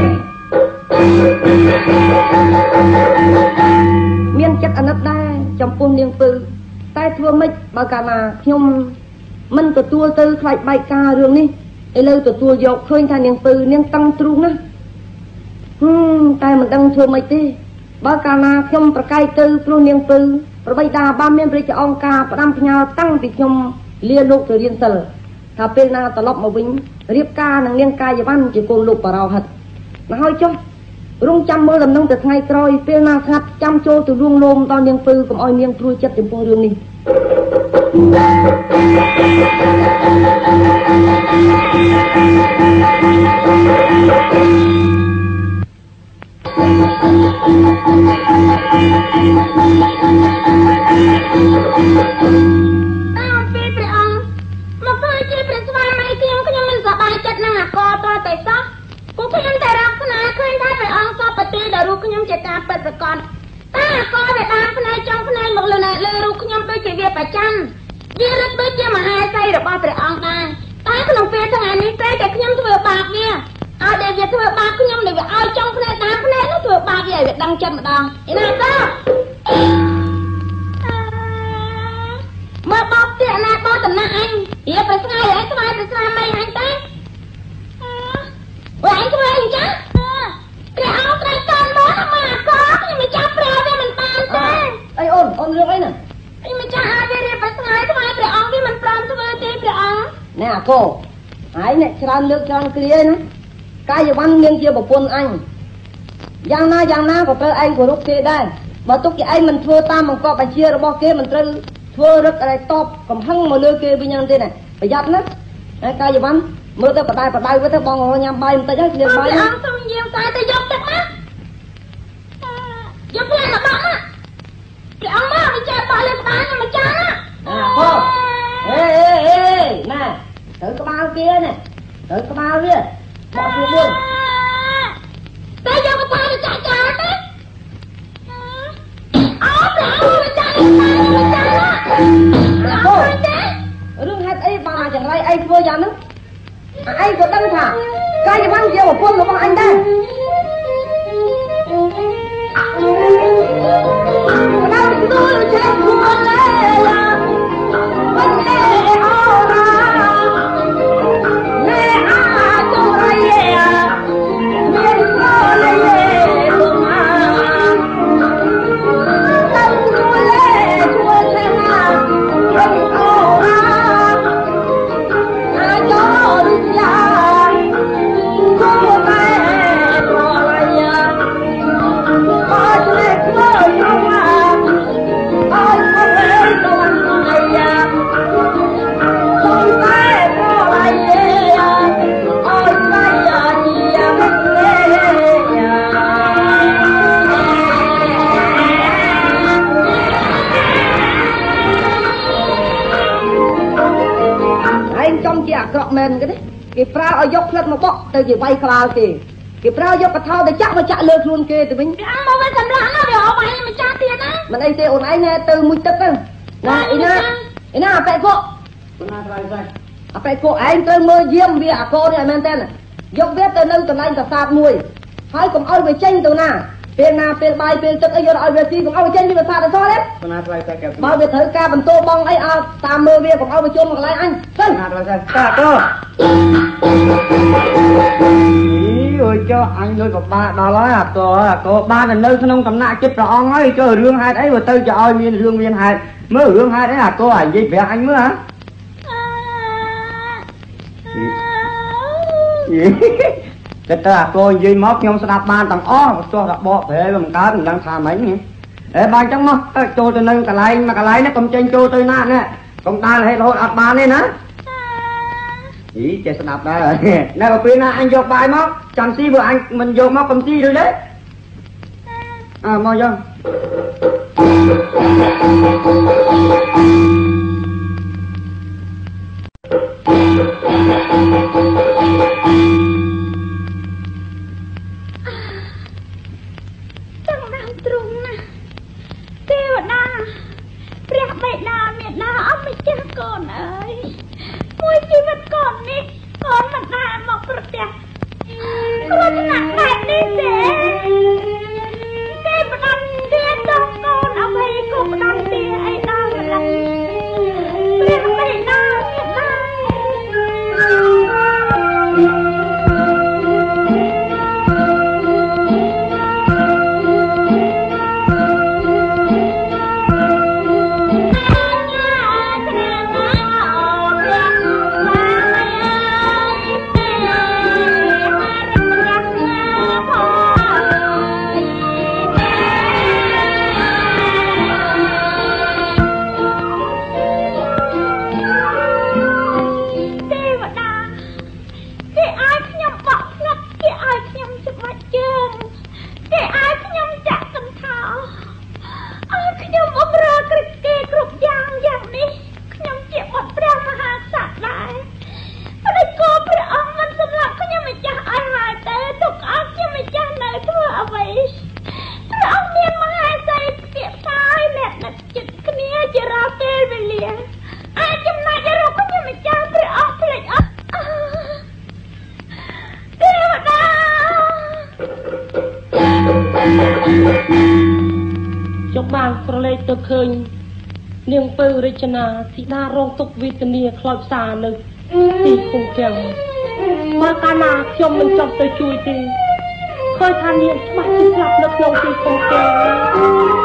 A: miền chặt anh đa trong cung liên tư tai thua mấy bà cả là nhung mình từ tua tư khai bài ca rừng đi ấy lâu từ tua dọc khơi thành liên tư liên tăng tru nè tai mình đang thua mấy tí bà cả là nhungประกายtư pro liên tư rồi bây đa ba miền bây giờ ông ca và năm nhau tăng thì nhung liên lục từ liên sở thà bên nào tờ lọc mà vinh riệp ca năng liên ca văn chỉ cùng lục vào đầu hạt nó hơi cho rung trăm mưa làm nông từ ngày rồi bên nào sắp trăm châu từ rung lôm to liên tư cùng oi miên trui chất tiền phong đường đi
B: Dia rất biết chứ mà hai say được baoព្រះអង្គដែរតែក្នុងពេលថ្ងៃនេះតែតែខ្ញុំធ្វើបាបវាឲ្យតែវាធ្វើបាបខ្ញុំđểវាឲ្យចង់ផ្នែកតាមផ្នែកនោះធ្វើបាបវាឲ្យវាដឹងចិត្តម្ដងឯណាតើមកបបទៀតណាបបតំណាក់អញវាប្រស្ងាយឲ្យស្វាយប្រស្នាមអីអញតែអូអញធ្វើអីចឹងព្រះអង្គត្រូវតន់មកមកអាកខ្ញុំមិនចាប់ព្រះវាមិនបានទេ
A: អីអូនអូនរឿងអីណា
B: ខ្ញុំមិនចាស់ឲ្យវារៀបប្រស្ងាយស្វាយព្រះអង្គវាមិនព្រមធ្វើទេព្រះអង្គ
A: ណែអាកូហើយអ្នកច្រើនលើកច្រើនគ្រាណាកាយវ៉ាន់មានជាប្រពន្ធអញយ៉ាងណាយ៉ាងណាក៏ត្រូវឯងគោរពគេដែរបើទុកជាឯងមិនធ្វើតាមបង្គាប់បញ្ជារបស់គេមិនត្រូវធ្វើរឹកអីតបកំហឹងមកលើគេវិញយ៉ាងទេណាប្រយ័ត្នណាហើយកាយវ៉ាន់មើលទៅបដាយបដាយទៅទៅបងញ៉ាំបាយបន្តិចហើយគ្លៀងបាយ
B: ព្រះអង្គសូមយាងតែទៅយកទឹកណាយកផ្លែមកបោកណា ông mà đi chơi bỏ lên tay mà cha
A: à cô ê ê ê nè tới cái bao kia nè tới cái bao kia bỏ kia luôn
B: bây giờ mà ta đi chạy chạy đấy ốm lại mà chạy mà chạy
A: à cô rương hết ấy bà chẳng lẽ anh vừa dám nữa à, anh có đăng thả cái văn kia của quân của bọn anh đây đang tôi trên khuôn lệ là vấn đề ô ra lệ à cho ai à miền có lệ luôn à tâm tôi lệ chua xem à không ô ra à cho đi ra cô bé cho lại à có lệ cơ không à ôi có lệ con này à không bé có lại à ôi cái à gì à mất lệ anh trong kia cọ men cái đấy cái phao ở dốc lên một bọ từ gì bay cào kì cái phao dốc cái thao để chắc mà chạy lơ luôn kì từ mình
B: ăn mà phải cầm láng nó để họ bay mà cha tiền á
A: mình đây tê ổn ấy nè từ mũi tức á nè ina ina phải cô à phải cô anh tôi mơ diêm vì à cô này men tên này dốc biết từ nâng từ anh cả sạp mùi hai cùng ôi về tranh từ nào bên nào bên bay bên tức ấy giờ ôi về gì cùng ôi tranh như là sạp là sao đấy bao về thời ca bằng tô bong ấy à ta mơ về cùng ôi về chôn một lại anh xin
D: ta cô ôi cho anh nuôi của ba đó nói à cô à cô ba là nơi không cầm nại chết rõ ấy cho rương hai đấy rồi tôi cho ôi miên rương miên hai mới rương hai đấy à cô à gì về anh mới hả cái ta cô gì móc nhông sẽ đạp ban tầng ó cho đạp bộ thế mà cá mình đang thà mấy nhỉ để ban chẳng móc cho tôi nâng cả lại mà cả lại nó còn trên cho tôi nè nè còn ta là hệ thôi đạp ban lên hả ý chơi sẽ đạp ra rồi nè bà Quyên anh vô bài móc chẳng xí vừa anh mình vô móc cầm xí rồi đấy à mau vô
B: chẳng đang trùng nè tiêu đa rạc bậy đà miệt đà ông mới chết con ơi môi chi vật con đi con mà đà mọc rồi kìa con nặng nặng đi thế thế mà đâm tiên cho con ông ấy cũng đâm tiên ấy đau mà đâm rạc bậy đà miệt đà
E: chúc bạn pro lệ tự khơi niềng pư rê chân à thị đa rong tục vi tình nia khói xa nơi thì không kèm mà ta na khi mình chọc tới chui thì khơi than niệm mà chỉ gặp được lòng thì không kèm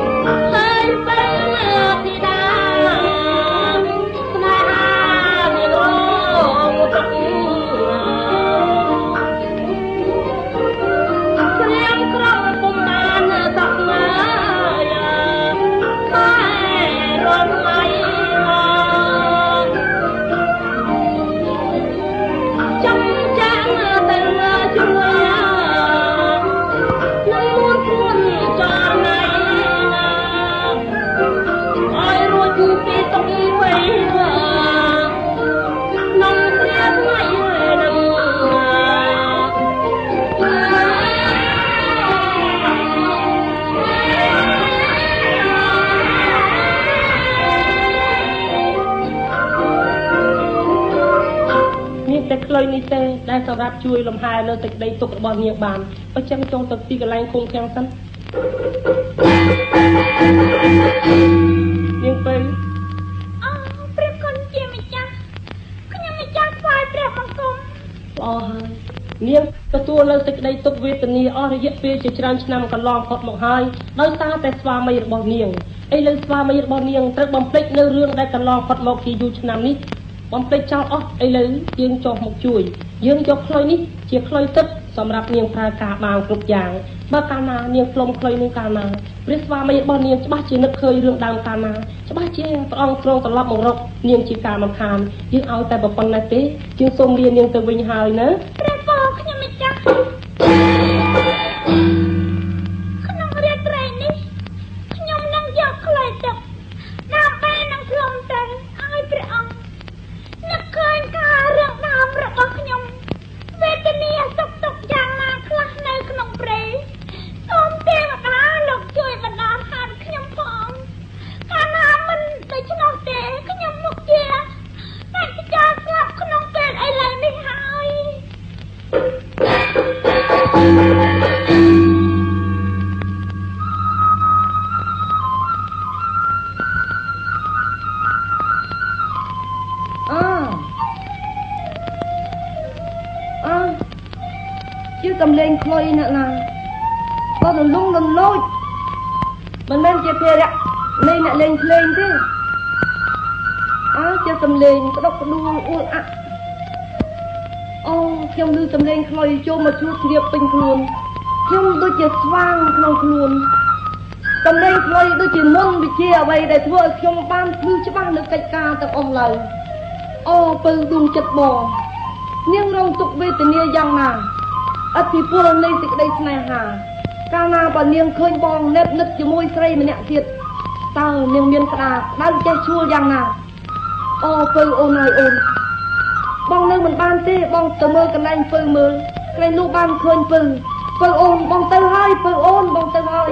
B: Hãy subscribe cho kênh Ghiền Mì Gõ để không bỏ lỡ
E: នេះទេដែលសម្រាប់ជួយលំហែលើទឹកដីទុករបស់នាងបានបើចឹងចង់ទៅទីកន្លែងឃុំឃាំងសិននាងពៅ
B: អូព្រះគុណជាម្ចាស់ខ្ញុំម្ចាស់ថ្វាយព្រះបង្គំ
E: ល្អហើយនាងទទួលនៅសេចក្តីទុក្ខវេទនាអស់រយៈពេលជាច្រើនឆ្នាំកន្លងផុតមកហើយដោយសារតែស្វាមីរបស់នាងឥឡូវស្វាមីរបស់នាងត្រូវបំភ្លេចនៅរឿងដែលកន្លងផុតមកជាយូរឆ្នាំនេះបំភ្លេចចោលអស់ឥឡូវយើងចុះមកជួយយើងយកខ្លុយនេះជាខ្លុយទឹកសម្រាប់នាងប្រើការបានគ្រប់យ៉ាងបើកាលណានាងផ្លុំខ្លុយនឹងកាលណាព្រះស្វាមីរបស់នាងច្បាស់ជានឹកឃើញរឿងដើមកាលណាច្បាស់ជាព្រះអង្គទ្រង់ត្រឡប់មករកនាងជាការមិនខានយើងឲ្យតែប៉ុណ្ណេះទេយើងសូមលានាងទៅវិញហើយណា
B: ព្រះបរខ្ញុំម្ចាស់ក្នុងរាត្រីនេះខ្ញុំនឹងយកខ្លុយទឹកដើម្បីនឹងផ្លុំទៅឲ្យព្រះអង្គនឹកឃើញការរឿងដើមរបស់ខ្ញុំវេទនាសុខទុក្ខយ៉ាងណាខ្លះនៅក្នុងព្រៃសូមទេវតាលោកជួយបណ្ដាលហានខ្ញុំផងកាលណាមិនដូច្នោះទេខ្ញុំមុខជាតែចាស្លាប់ក្នុងពេលឥឡូវនេះហើយ
A: សំលេងខ្លុយអ្នកណាបើរលងលលូចមិនមែនជាភារៈនៃអ្នកលេងភ្លេងទេអើជាសំលេងក្តុកក្តួលអួលអាក់អូខ្ញុំឮសំលេងខ្លុយចូលមកជួបជ្រាបពេញខ្លួនខ្ញុំដូចជាស្វាងក្នុងខ្លួនសំលេងខ្លុយដូចជាមុនវិជាអ្វីដែលធ្វើឲ្យខ្ញុំបានភ្លឺច្បាស់នៅកិច្ចការទាំងអស់ឡើយអូពៅដួងចិត្តបងនាងរងទុក្ខវេទនាយ៉ាងណាអធិពលនៃសេចក្តីស្នេហាកាលណាបើនាងឃើញបងណែបនឹកជាមួយស្រីម្នាក់ទៀតតើនាងមានក្តារដៅចេះឈួលយ៉ាងណាអូពៅអូនហើយអូនបងនៅមិនបានទេបងទៅមើលកន្លែងពៅមើលកន្លែងនោះបានឃើញពៅពៅអូនបងទៅហើយពៅអូនបងទៅហើយ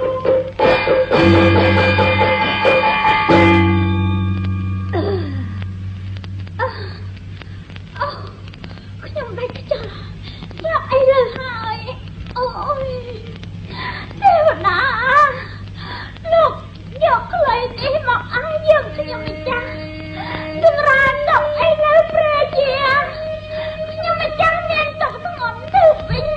B: ខ្ញុំដាច់ខ្យល់ស្រាប់អីលើហើយអូយទេវតាលោកយកខ្លៃនេះមកឲ្យយើងខ្ញុំម្ចាស់សម្រាប់ទុកអីលើព្រះជាខ្ញុំម្ចាស់មានទុកធ្ងន់ទៅវិញ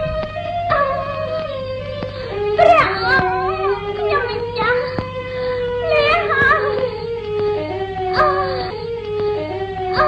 B: ព្រះអង្គខ្ញុំម្ចាស់លះហើយអូអូ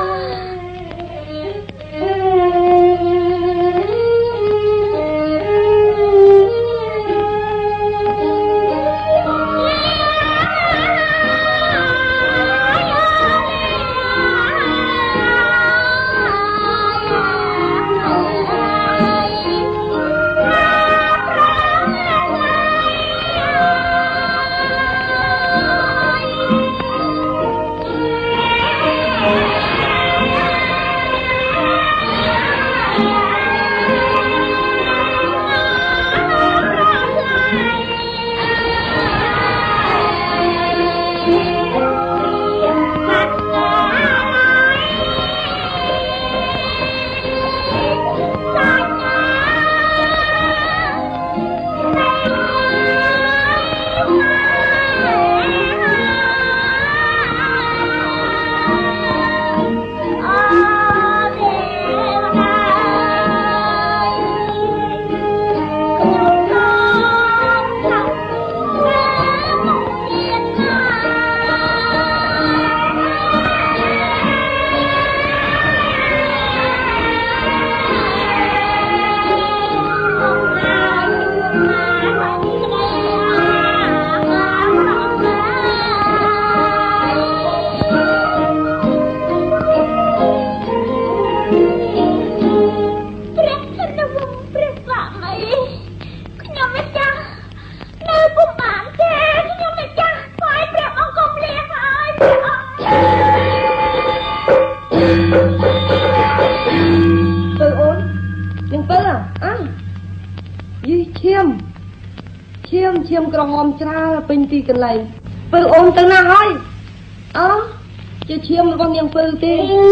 B: ឈាមក្រហមច្រាលពេញទីកន្លែងពៅអូនទៅណាហើយអើជាឈាមរបស់នាងពៅទេ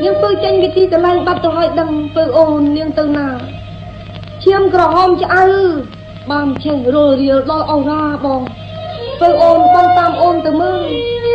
E: នាងពើចេញវិធីតឡាញ់បាត់ទៅឲ្យដឹងពើអូននាងទៅណាឈាមក្រហមឆ្អៅបានចេះរលរៀលដល់អូរ៉ាបងពើអូនបងតាមអូនទៅមើល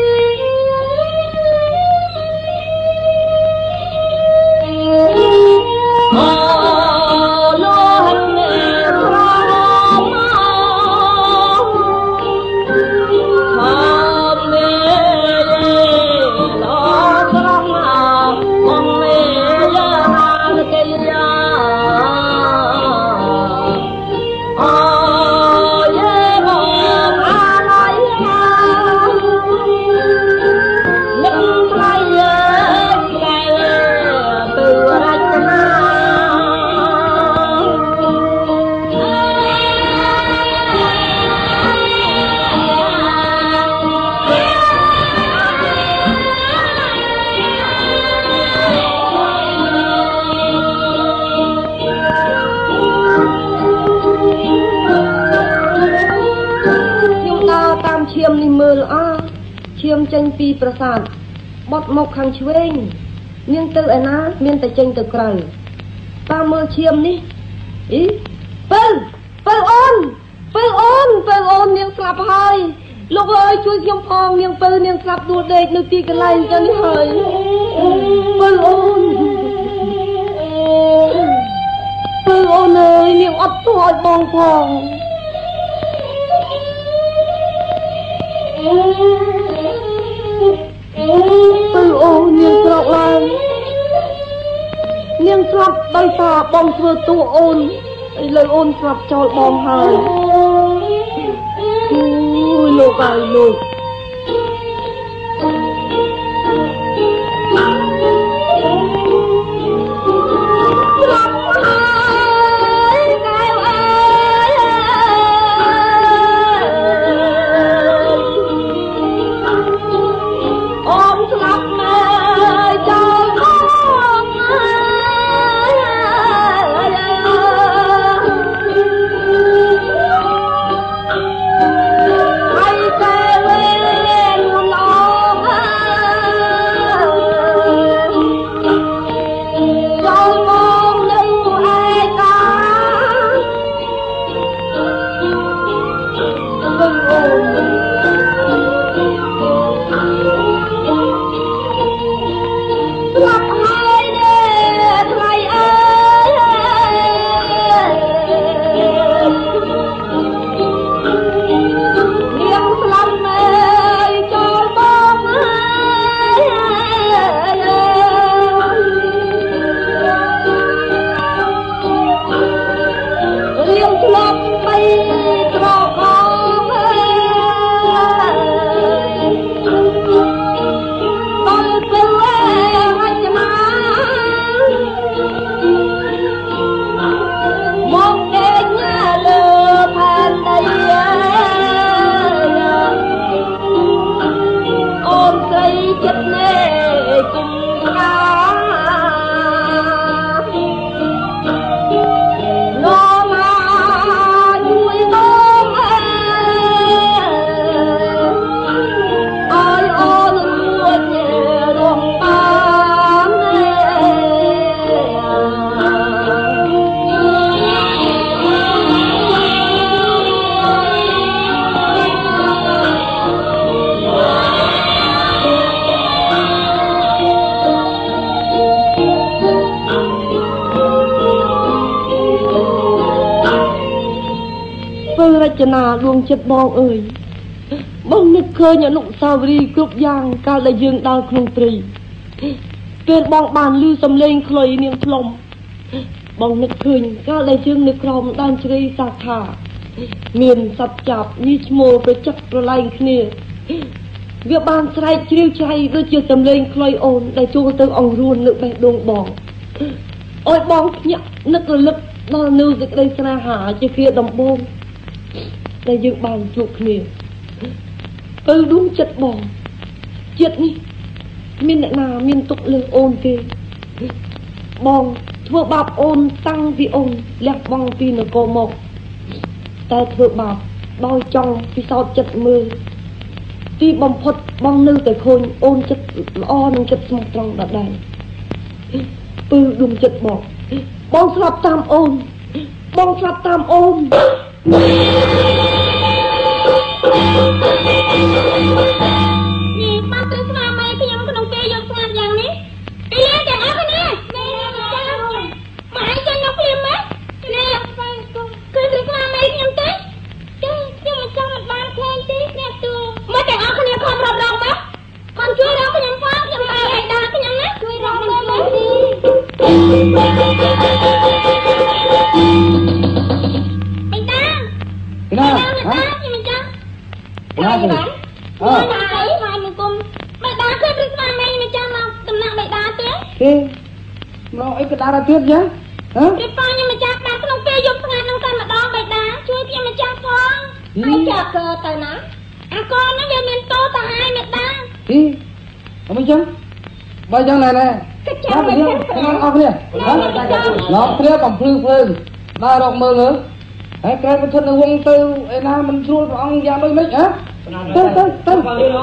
E: ឈាមចេញពីប្រាសាទបត់មកខាងឆ្វេងនាងទៅឯណាមានតែចេញទៅក្រៅតាមមើលឈាមនេះអីពៅពៅអូនពៅអូនពៅអូននាងស្លាប់ហើយលោកអើយជួយខ្ញុំផងនាងពៅនាងស្លាប់ដួលដេកនៅទីកន្លែងចឹងនេះហើយពៅអូនពៅអូនអើយនាងអត់ទោះឲ្យបងផងពៅអូននាងស្រកឡើងនាងស្លាប់ដោយសារបងធ្វើតួអូនឥឡូវអូនស្លាប់ចោលបងហើយអូយលោកហើយលោកចនាដួងចិត្តបងអើយបងនឹកឃើញអនុស្សាវរីយ៍គ្រប់យ៉ាងកាលដែលយើងដើរក្នុងព្រៃពេលបងបានឮសំឡេងខ្លុយនាងផ្លុំបងនឹកឃើញកាលដែលយើងនៅក្រោមដើមជ្រៃសាខាមានសត្វចាប់ញីឈ្មោលប្រចឹកប្រឡែងគ្នាវាបានស្រែកជ្រាវជ្រៃដូចជាសំឡេងខ្លុយអូនដែលចូលទៅអង្រួនលើបេះដូងបងអើយបងភ្ញាក់នឹករលឹកដល់នៅសេចក្តីស្នេហាជាគ្រាដំបូងដែលយើងបានជួបគ្នាពៅដួងចិត្តបងចិត្តនេះមានអ្នកណាមានទុកលើអូនទេបងធ្វើបាបអូនតាំងពីអូនលះបង់ពីនគរមកតែធ្វើបាបដោយចង់ពិសោធន៍ចិត្តមើលទីបំផុតបងនៅតែឃើញអូនចិត្តល្អនិងចិត្តស្មោះត្រង់ដដែលពឺដួងចិត្តបងបងស្លាប់តាមអូនបងស្លាប់តាមអូន
B: នេះបាត់ទៅស្មារតីខ្ញុំក្នុងពេលយកស្ងាត់យ៉ាងនេះពីលាទាំងអស់គ្នានេះមកឲ្យចេញមកព្រាមមកនេះគឺទៅស្មារតីខ្ញុំទេចាខ្ញុំមិនចង់មិនបានឃើញទេអ្នកទូមកទាំងអស់គ្នាខំរំរងមកខំជួយរកខ្ញុំផងខ្ញុំមកឲ្យដល់ខ្ញុំណាជួយរកខ្ញុំមកទីអីតា
C: Cái nào?
B: Hả?
C: Hả?
B: Gì mình cho?
C: Cái nào gì?
B: Ờ. Cái nào ấy mà mình cùng mày đá cái cái mà mày mày cho mà tầm nặng mày đá thế.
C: Thế nó ấy cái đá ra tuyết chứ? Hả?
B: Cái bao nhiêu mày cho đá cái nông kia dùng ngàn nông cây mà đo mày đá chui kia mày cho con. Ai chờ cơ tới nó. À con nó giờ mình tô ta hai mày đá.
C: Đi. Ở bên chân. Bây giờ này này.
B: Cái cháu mày
C: đi. Cái nó ốc nè. Hả? Nó kia còn phư phư. Ba đọc mơ nữa. Hãy cái con thân là quân tư ấy na mình xua của ông ra đôi mít hả? Tới tới tới.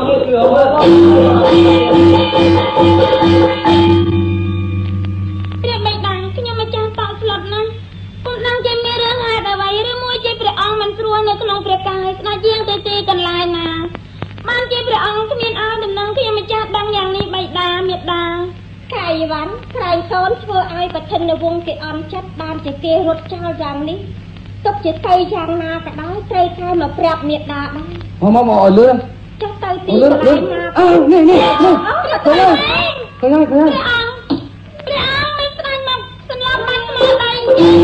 B: Cái mày đằng cái nhau mày cho tao slot nè. Cũng đang chơi mê rương hai tại vậy rương mua chơi bể ông mình xua nè cái nông bể cài nó riêng tê tê cần lại nè. Ban chơi bể ông cái miền ao đừng nâng cái nhau mày cho đăng dạng này bày đà miệt đà. Khai vắn khai thốn xua ai và thân là quân cái ông chất ban chơi kê rốt trao dạng đi. Tốc chỉ tay chàng na cả đó tay khai mà prep miệt đà đó.
C: Mà mà mà ở lươn.
B: Chắc tay tí
C: Lươn lươn. À nè nè nè. Cái này. Cái này cái này.
B: Cái ông. Cái ông mình sẽ mà xin làm bánh mà đây.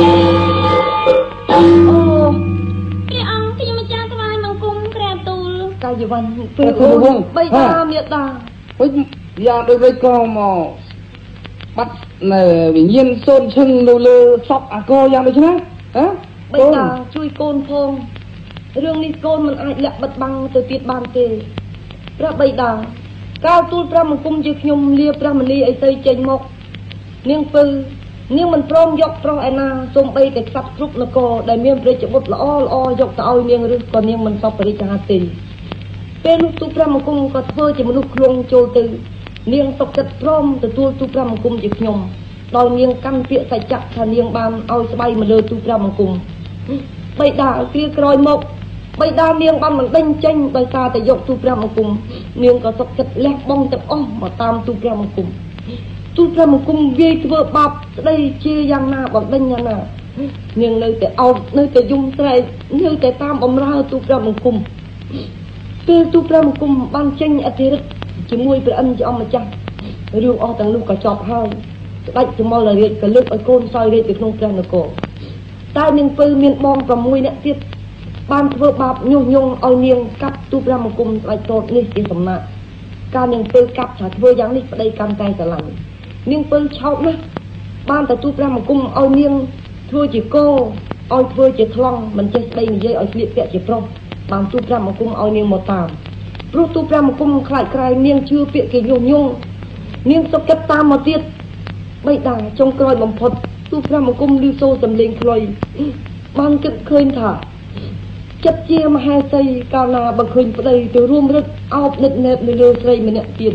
E: Ồ.
B: Cái ông thì mà cha thay bằng cung kẹp tù.
E: Cái gì vậy?
C: Cái thứ vương.
E: Bây giờ miệt đà.
C: Ôi giờ đôi bây con mà bắt này bị nhiên xôn sưng lơ lơ sọc à cô ra đây chứ hả? Hả?
E: Bây giờ chui côn phong rương đi côn mình ai lẹ bật băng từ tiết bàn tề ra bây giờ cao tu ra mình cung dược nhung lia ra mình lia ấy tây chênh mộc niêng pư niêng mình prom dọc pro ana xôm bay cái sắp rút nó co đại miên rơi chụp bút lo lo dọc tao niêng rư còn niêng mình sắp rơi chả tì bên lúc tu ra mình cung có thơ chỉ mình lúc luôn trôi từ niêng tộc chặt prom từ tu tu ra mình cung dược nhung đòi niêng căn tiện phải chặt thà niêng ban ao bay mà lơ tu ra mình cung bây đà kia coi một bây đà niêng ban mình đánh tranh bây ta tại dọc tu ra một cùng niêng có sọc chật lẹt bong tập ong mà tam tu ra một cùng tu ra một cùng ghê vợ bạp đây chia giang na bằng đánh nhà na niêng nơi tại ao nơi tại dung tại nơi tại tam ông ra tu ra một cùng kia tu ra một cùng ban tranh ở thế chỉ mui về ăn cho ông mà chăng riêu o tầng lúc cả chọp hai đánh cho mau là riết cái lúc ở côn soi đây việc nông ra nó cổ tai niêng pư miền bong và mùi nè tiết ban thưa bạp nhung nhung oi niêng cắp tu ra một cùng lại tốt đi cái sầm nạ ca niêng pư cắp chả thưa dáng đi đây cam tay cả lành niêng pư cháu nữa ban tại tu ra một cùng oi niêng thưa chỉ cô oi thưa chỉ thong mình chơi đây mình chơi oi liệt vẹt chỉ pro ban tu ra một cùng oi niêng một tàm pro tu ra một cùng khai khai niêng chưa vẹt cái nhung nhung niêng sắp kết tam một tiết bây đà trong coi bằng phật tu ra một cung lưu xô dầm lên khơi ban kết khơi thả chất chia mà hai xây cao na bằng khơi vào đây từ ruộng rất ao nịt nẹp nơi lơ xây mình nhận tiền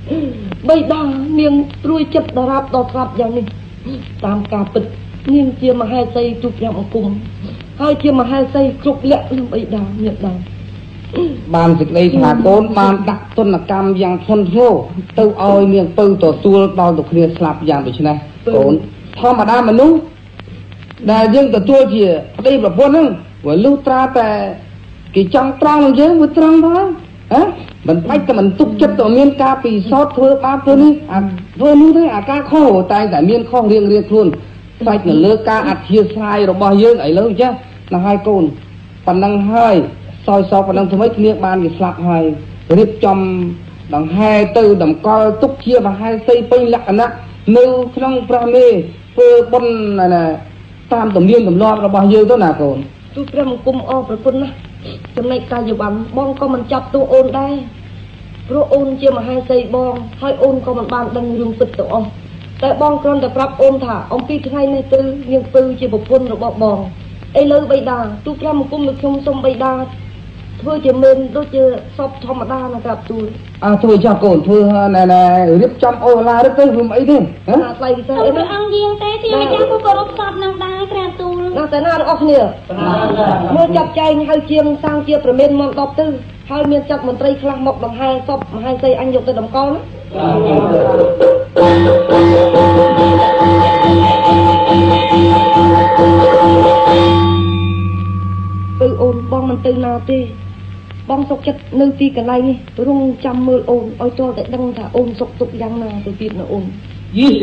E: bây đà niềng ruồi chất đà rạp đỏ rạp dạng này tam cà bịch niềng chia mà hai xây tu ra một cung hai chia mà hai xây trục lẹ bây đà nhận đà
C: bàn dịch đây thả côn bàn đặt tuân là cam dạng thuần thô từ oi miệng từ tổ tua đo được kia slap dạng được chứ này côn thò mà đa mà nung đại dương tổ tua gì đây là buôn không với lưu tra tại cái trong trong chứ với trong đó hả mình bách cho mình túc chất tổ miên ca pì sót thưa ba thưa đi à thưa như thế à ca khô tay giải miên kho riêng riêng luôn bách là lơ ca ạt chia sai rồi bao nhiêu ấy lớn chứ là hai côn phần năng hai soi soi phần năng thứ mấy miệng ban thì slap hai rip trong đằng hai từ đằng coi túc chia và hai xây pin lạ nè nêu trong prame phơ bôn này nè tam tầm niên tầm lo là bao nhiêu đó là còn
E: tu ra một cung o phải quân á trong này ca dự bắn bong có mình chập tu ôn đây pro ôn chia mà hai xây bong hai ôn có mình ban đăng rung tịch tổ tại bong con tại prap ôn thả ông pi thay này tư nhưng tư chia một quân rồi bọ bong ấy lơ bay đà tu ra một cung được không xong bay đà
A: thôi chỉ mình tôi chỉ sắp thom đa là gặp tôi
C: à thôi cho cồn thôi này này rip trăm ô la rip tới hôm ấy đi
A: à tay cái
B: tôi bị ăn riêng thế thì ai chắc có có sắp năng đa gặp tôi
A: nó sẽ nào ốc nè mua chặt chay hai chiên sang chiaប្រមានមកដប់ទៅហើយមានចាត់មន្ត្រីខ្លះមកដង្ហែសពមហាសីអញយកទៅតម្កល់ទៅអូនបងមិនទៅណាទេបងសុកចិត្តនៅទីកន្លែងនេះរងចាំមើលអូនឲ្យទាល់តែដឹងថាអូនសុខទុក្ខយ៉ាងណាទៅទៀតណាអូនយី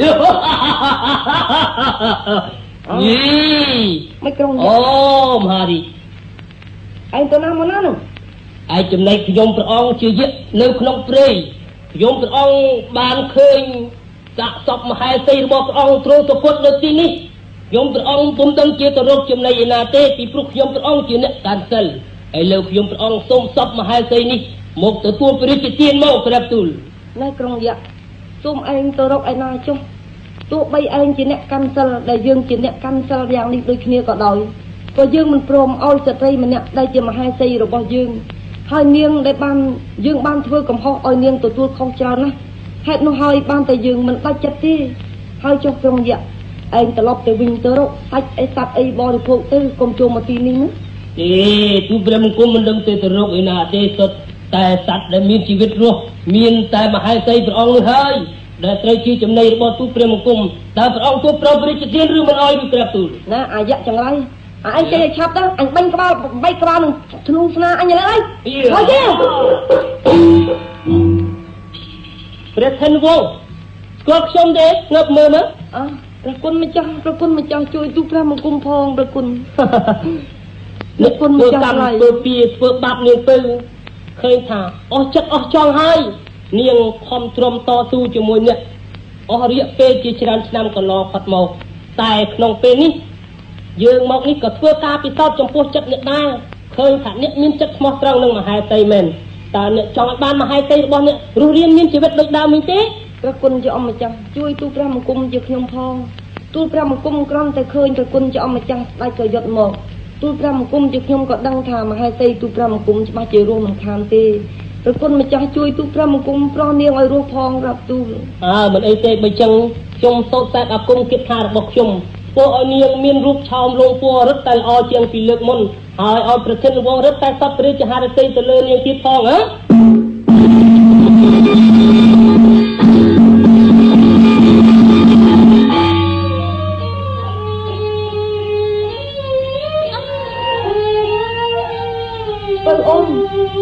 A: យីមិនក្រុងអូមហារីឯងទៅណាមកណានោះឯចំណែកខ្ញុំព្រះអង្គជាយៈនៅក្នុងព្រៃខ្ញុំព្រះអង្គបានឃើញសាកសពមហេសីរបស់ព្រះអង្គទ្រង់ទៅគត់នៅទីនេះខ្ញុំព្រះអង្គពុំដឹងជាទៅរកចំណែកឯណាទេពីព្រោះខ្ញុំព្រះអង្គជាអ្នកកាន់សិលឥឡូវខ្ញុំព្រះអង្គសូមសពមហេសីនេះមកទទួលព្រះរាជទានមកព្រះទូលណែក្រុងយៈសូមឯងទៅរកឯណាចុះទោះបីឯងជាអ្នកកាន់សិលដែលយើងជាអ្នកកាន់សិលយ៉ាងនេះដូចគ្នាក៏ដោយក៏យើងមិនព្រមឲ្យស្ត្រីម្នាក់ដែលជាមហេសីរបស់យើងហើយនាងដែលបានយើងបានធ្វើកំហុសឲ្យនាងទទួលខុសច្រើនណាស់ហេតុនោះហើយបានតែយើងមិនដាច់ចិត្តទេហើយចុះក្រុងយៈឯងត្រឡប់ទៅវិញទៅរកសាច់អីសត្វអីបរិភោគទៅកុំចូលមកទីនេះណាទេទូព្រះមង្គមមិនដឹងទៅទៅរកឯណាទេសុទ្ធតែសត្វដែលមានជីវិតរស់មានតែមហេសីព្រះអង្គនោះហើយដែលត្រូវជាចំណីរបស់ទូព្រះមង្គមតើព្រះអង្គទូប្រោព្រះរាជទានឬមិនអោយឬព្រះទូលណាអាយៈចង្រៃអញចេះឆាប់ទៅអញបាញ់ក្បាលបីក្បាលនឹងធ្នូស្នាអញឥឡូវហើយហើយទេព្រះធិនវងស្គាល់ខ្ញុំទេងើបមើលមើលអើព្រះគុណម្ចាស់ព្រះគុណម្ចាស់ជួយទូព្រះមង្គមផងព្រះគុណព្រះគុណម្ចាស់ឡើយធ្វើពីធ្វើបាបនាងទៅឃើញថាអស់ចិត្តអស់ចង់ហើយនាងខំទ្រាំតស៊ូជាមួយអ្នកអស់រយៈពេលជាច្រើនឆ្នាំកន្លងផុតមកតែក្នុងពេលនេះយើងមកនេះក៏ធ្វើការពិសោធន៍ចំពោះចិត្តអ្នកដែរឃើញថាអ្នកមានចិត្តស្មោះត្រង់នឹងមហេសីមែនតើអ្នកចង់ឲ្យបានមហេសីរបស់អ្នករស់រានមានជីវិតដូចដើមវិញទេព្រះគុណជាអម្ចាស់ជួយទូព្រះមង្គមជាខ្ញុំផងទូព្រះមង្គមក្រំតែឃើញព្រះគុណជាអម្ចាស់ស្ដេចក៏យត់មកទូព្រះមង្គមជាខ្ញុំក៏ដឹងថាមហេសីទូព្រះមង្គមច្បាស់ជារស់មិនខានទេព្រះគុណម្ចាស់ជួយទូព្រះមង្គមប្រោះនាងឲ្យរស់ផងរាប់ទូលអើមិនអីទេបើចឹងខ្ញុំសូត្រតែអាគមគិតថារបស់ខ្ញុំពួកឲ្យនាងមានរូបឆោមលងពណ៌រឹតតែល្អជាងពីលើកមុនហើយឲ្យប្រធានវងរឹតតែសពព្រះជាហារតីទៅលើនាងទៀតផងហ៎បងអូន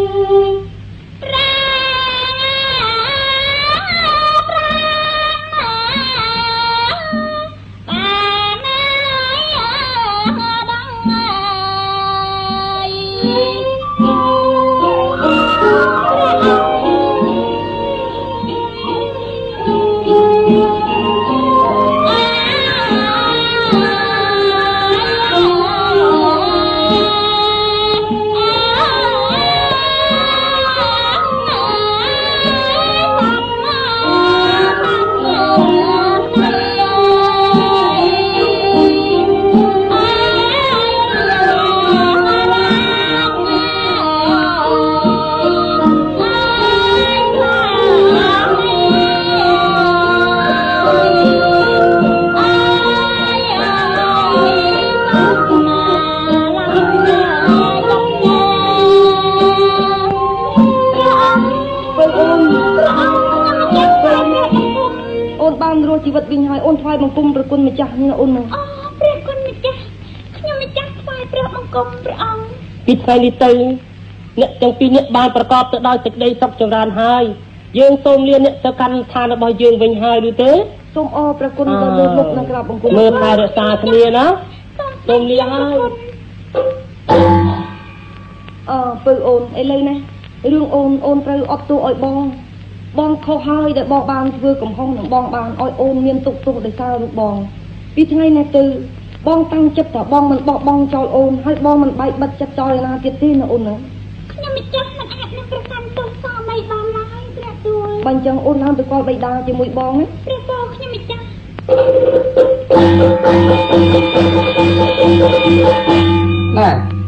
A: ជីវិតវិញហើយអូនថ្វាយបង្គំព្រះគុណម្ចាស់នេះអូនអូព្រះគុណម្ចាស់ខ្ញុំម្ចាស់ថ្វាយព្រះបង្គំព្រះអង្គពីថ្ងៃនេះទៅអ្នកទាំងពីរអ្នកបានប្រកបទៅដោយសេចក្តីសុខចម្រើនហើយយើងសូមលាអ្នកទៅកាន់ឋានរបស់យើងវិញហើយឬទេសូមអរព្រះគុណដល់លើមុខនិងក្រាបបង្គំមើលថែរក្សាគ្នាណាសូមលាហើយអឺពើអូនឥឡូវនេះរឿងអូនអូនត្រូវអត់ទោសឲ្យបងបងខុសហើយដែលបងបានធ្វើកំហុសនឹងបងបានឲ្យអូនមានទុក្ខទោសដោយសាររូបបងពីថ្ងៃនេះទៅបងតាំងចិត្តថាបងមិនបោះបង់ចោលអូនហើយបងមិនបែកបិទចិត្តចោលឯណាទៀតទេណាអូនណាខ្ញុំមិនចេះមិនអាចនឹងប្រកាន់ទោសសមអីបានឡើយព្រះទូលបើអញ្ចឹងអូនឡើងទៅកលបិតាជាមួយបងណាព្រះទូលខ្ញុំមិនចេះណែ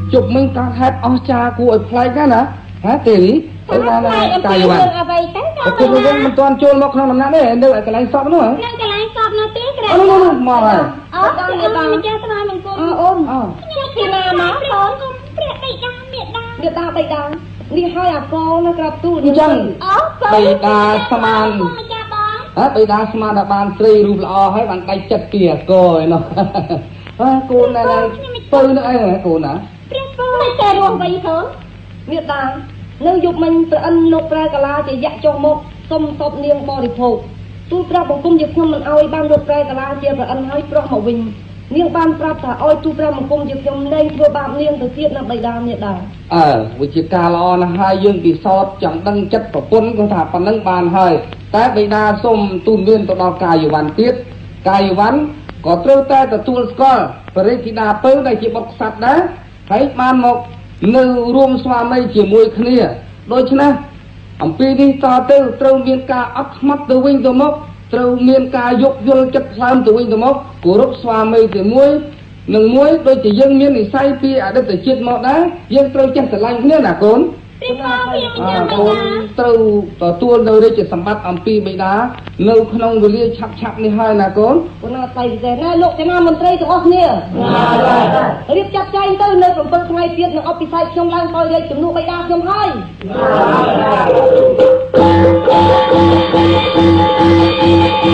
C: ជប់មិញកាហេតុអស់ចាគួរឲ្យប្លែកណាស់ណាហ៎ទេរីអីណាកាយវ៉ាន់អ្វីទៅក៏គឺវិញមិនទាន់ចូលមកក្នុងដំណាក់ទេនៅឲ្យកន្លែងសពនោះហ៎នៅកន្លែងសពនៅទេក្រែអូនោះមកហើយអូដល់នេះបងម្ចាស់ស្វាយមង្គលអូអូនខ្ញុំពីណាមកបងគុំព្រះបិតាមេដាមេដាបិតានេះហើយអាកោនៅក្រាបទូលអញ្ចឹងអូបិតាស្មានម្ចាស់បងហ៎បិតាស្មានដល់បានស្រីរូបល្អហើយបានដៃចិត្តពីអាកោឯនោះហ៎កូនណាពៅនៅអីហ៎កូនណាព្រះពៅតែរស់វិញផងមេដានៅយុគមិញប្រអិនលោកប្រែកាឡាជាយៈចុះមកសុំសពនាងបរិភោគទូលប្រាប់បង្គំជាខ្ញុំមិនអោយបានលោកប្រែកាឡាជាប្រអិនហើយប្រោះមកវិញនាងបានប្រាប់ថាអោយទូលប្រាប់បង្គំជាខ្ញុំលែងធ្វើបាបនាងទៅទៀតនៅបិតាមេដាអើវិជាការល្អណាស់ហើយយើងពិសោធន៍ចង់ដឹងចិត្តប្រពន្ធគាត់ថាប៉ុណ្ណឹងបានហើយតែបិតាសូមទូលមានទៅដល់កាយវ៉ាន់ទៀតកាយវ៉ាន់ក៏ត្រូវតែទទួលស្គាល់បរិធីតាពៅដែលជាបុត្រក្សត្រដែរហើយបានមកនៅរួមស្វាមីជាមួយគ្នាដូច្នេះអំពីនេះតទៅត្រូវមានការអត់ខ្មាត់ទៅវិញទៅមកត្រូវមានការយកយល់ចិត្តថ្លើមទៅវិញទៅមកគោរពស្វាមីជាមួយនឹងមួយដូចជាយើងមាននិស័យពីអតីតជាតិមកដែរយើងត្រូវចេះស្រឡាញ់គ្នាណាកូនកូនត្រូវទទួលនៅរាជសម្បត្តិអំពីបិតានៅក្នុងវេលាឆាប់ឆាប់នេះហើយណាកូនកូនណាស្អីពិសេសណាលោកចនាមន្ត្រីទាំងអស់គ្នារៀបចាត់ចែងទៅនៅ7ថ្ងៃទៀតនឹងអបពិស័យខ្ញុំឡើងទៅរាជជំនួសបិតាខ្ញុំហើយ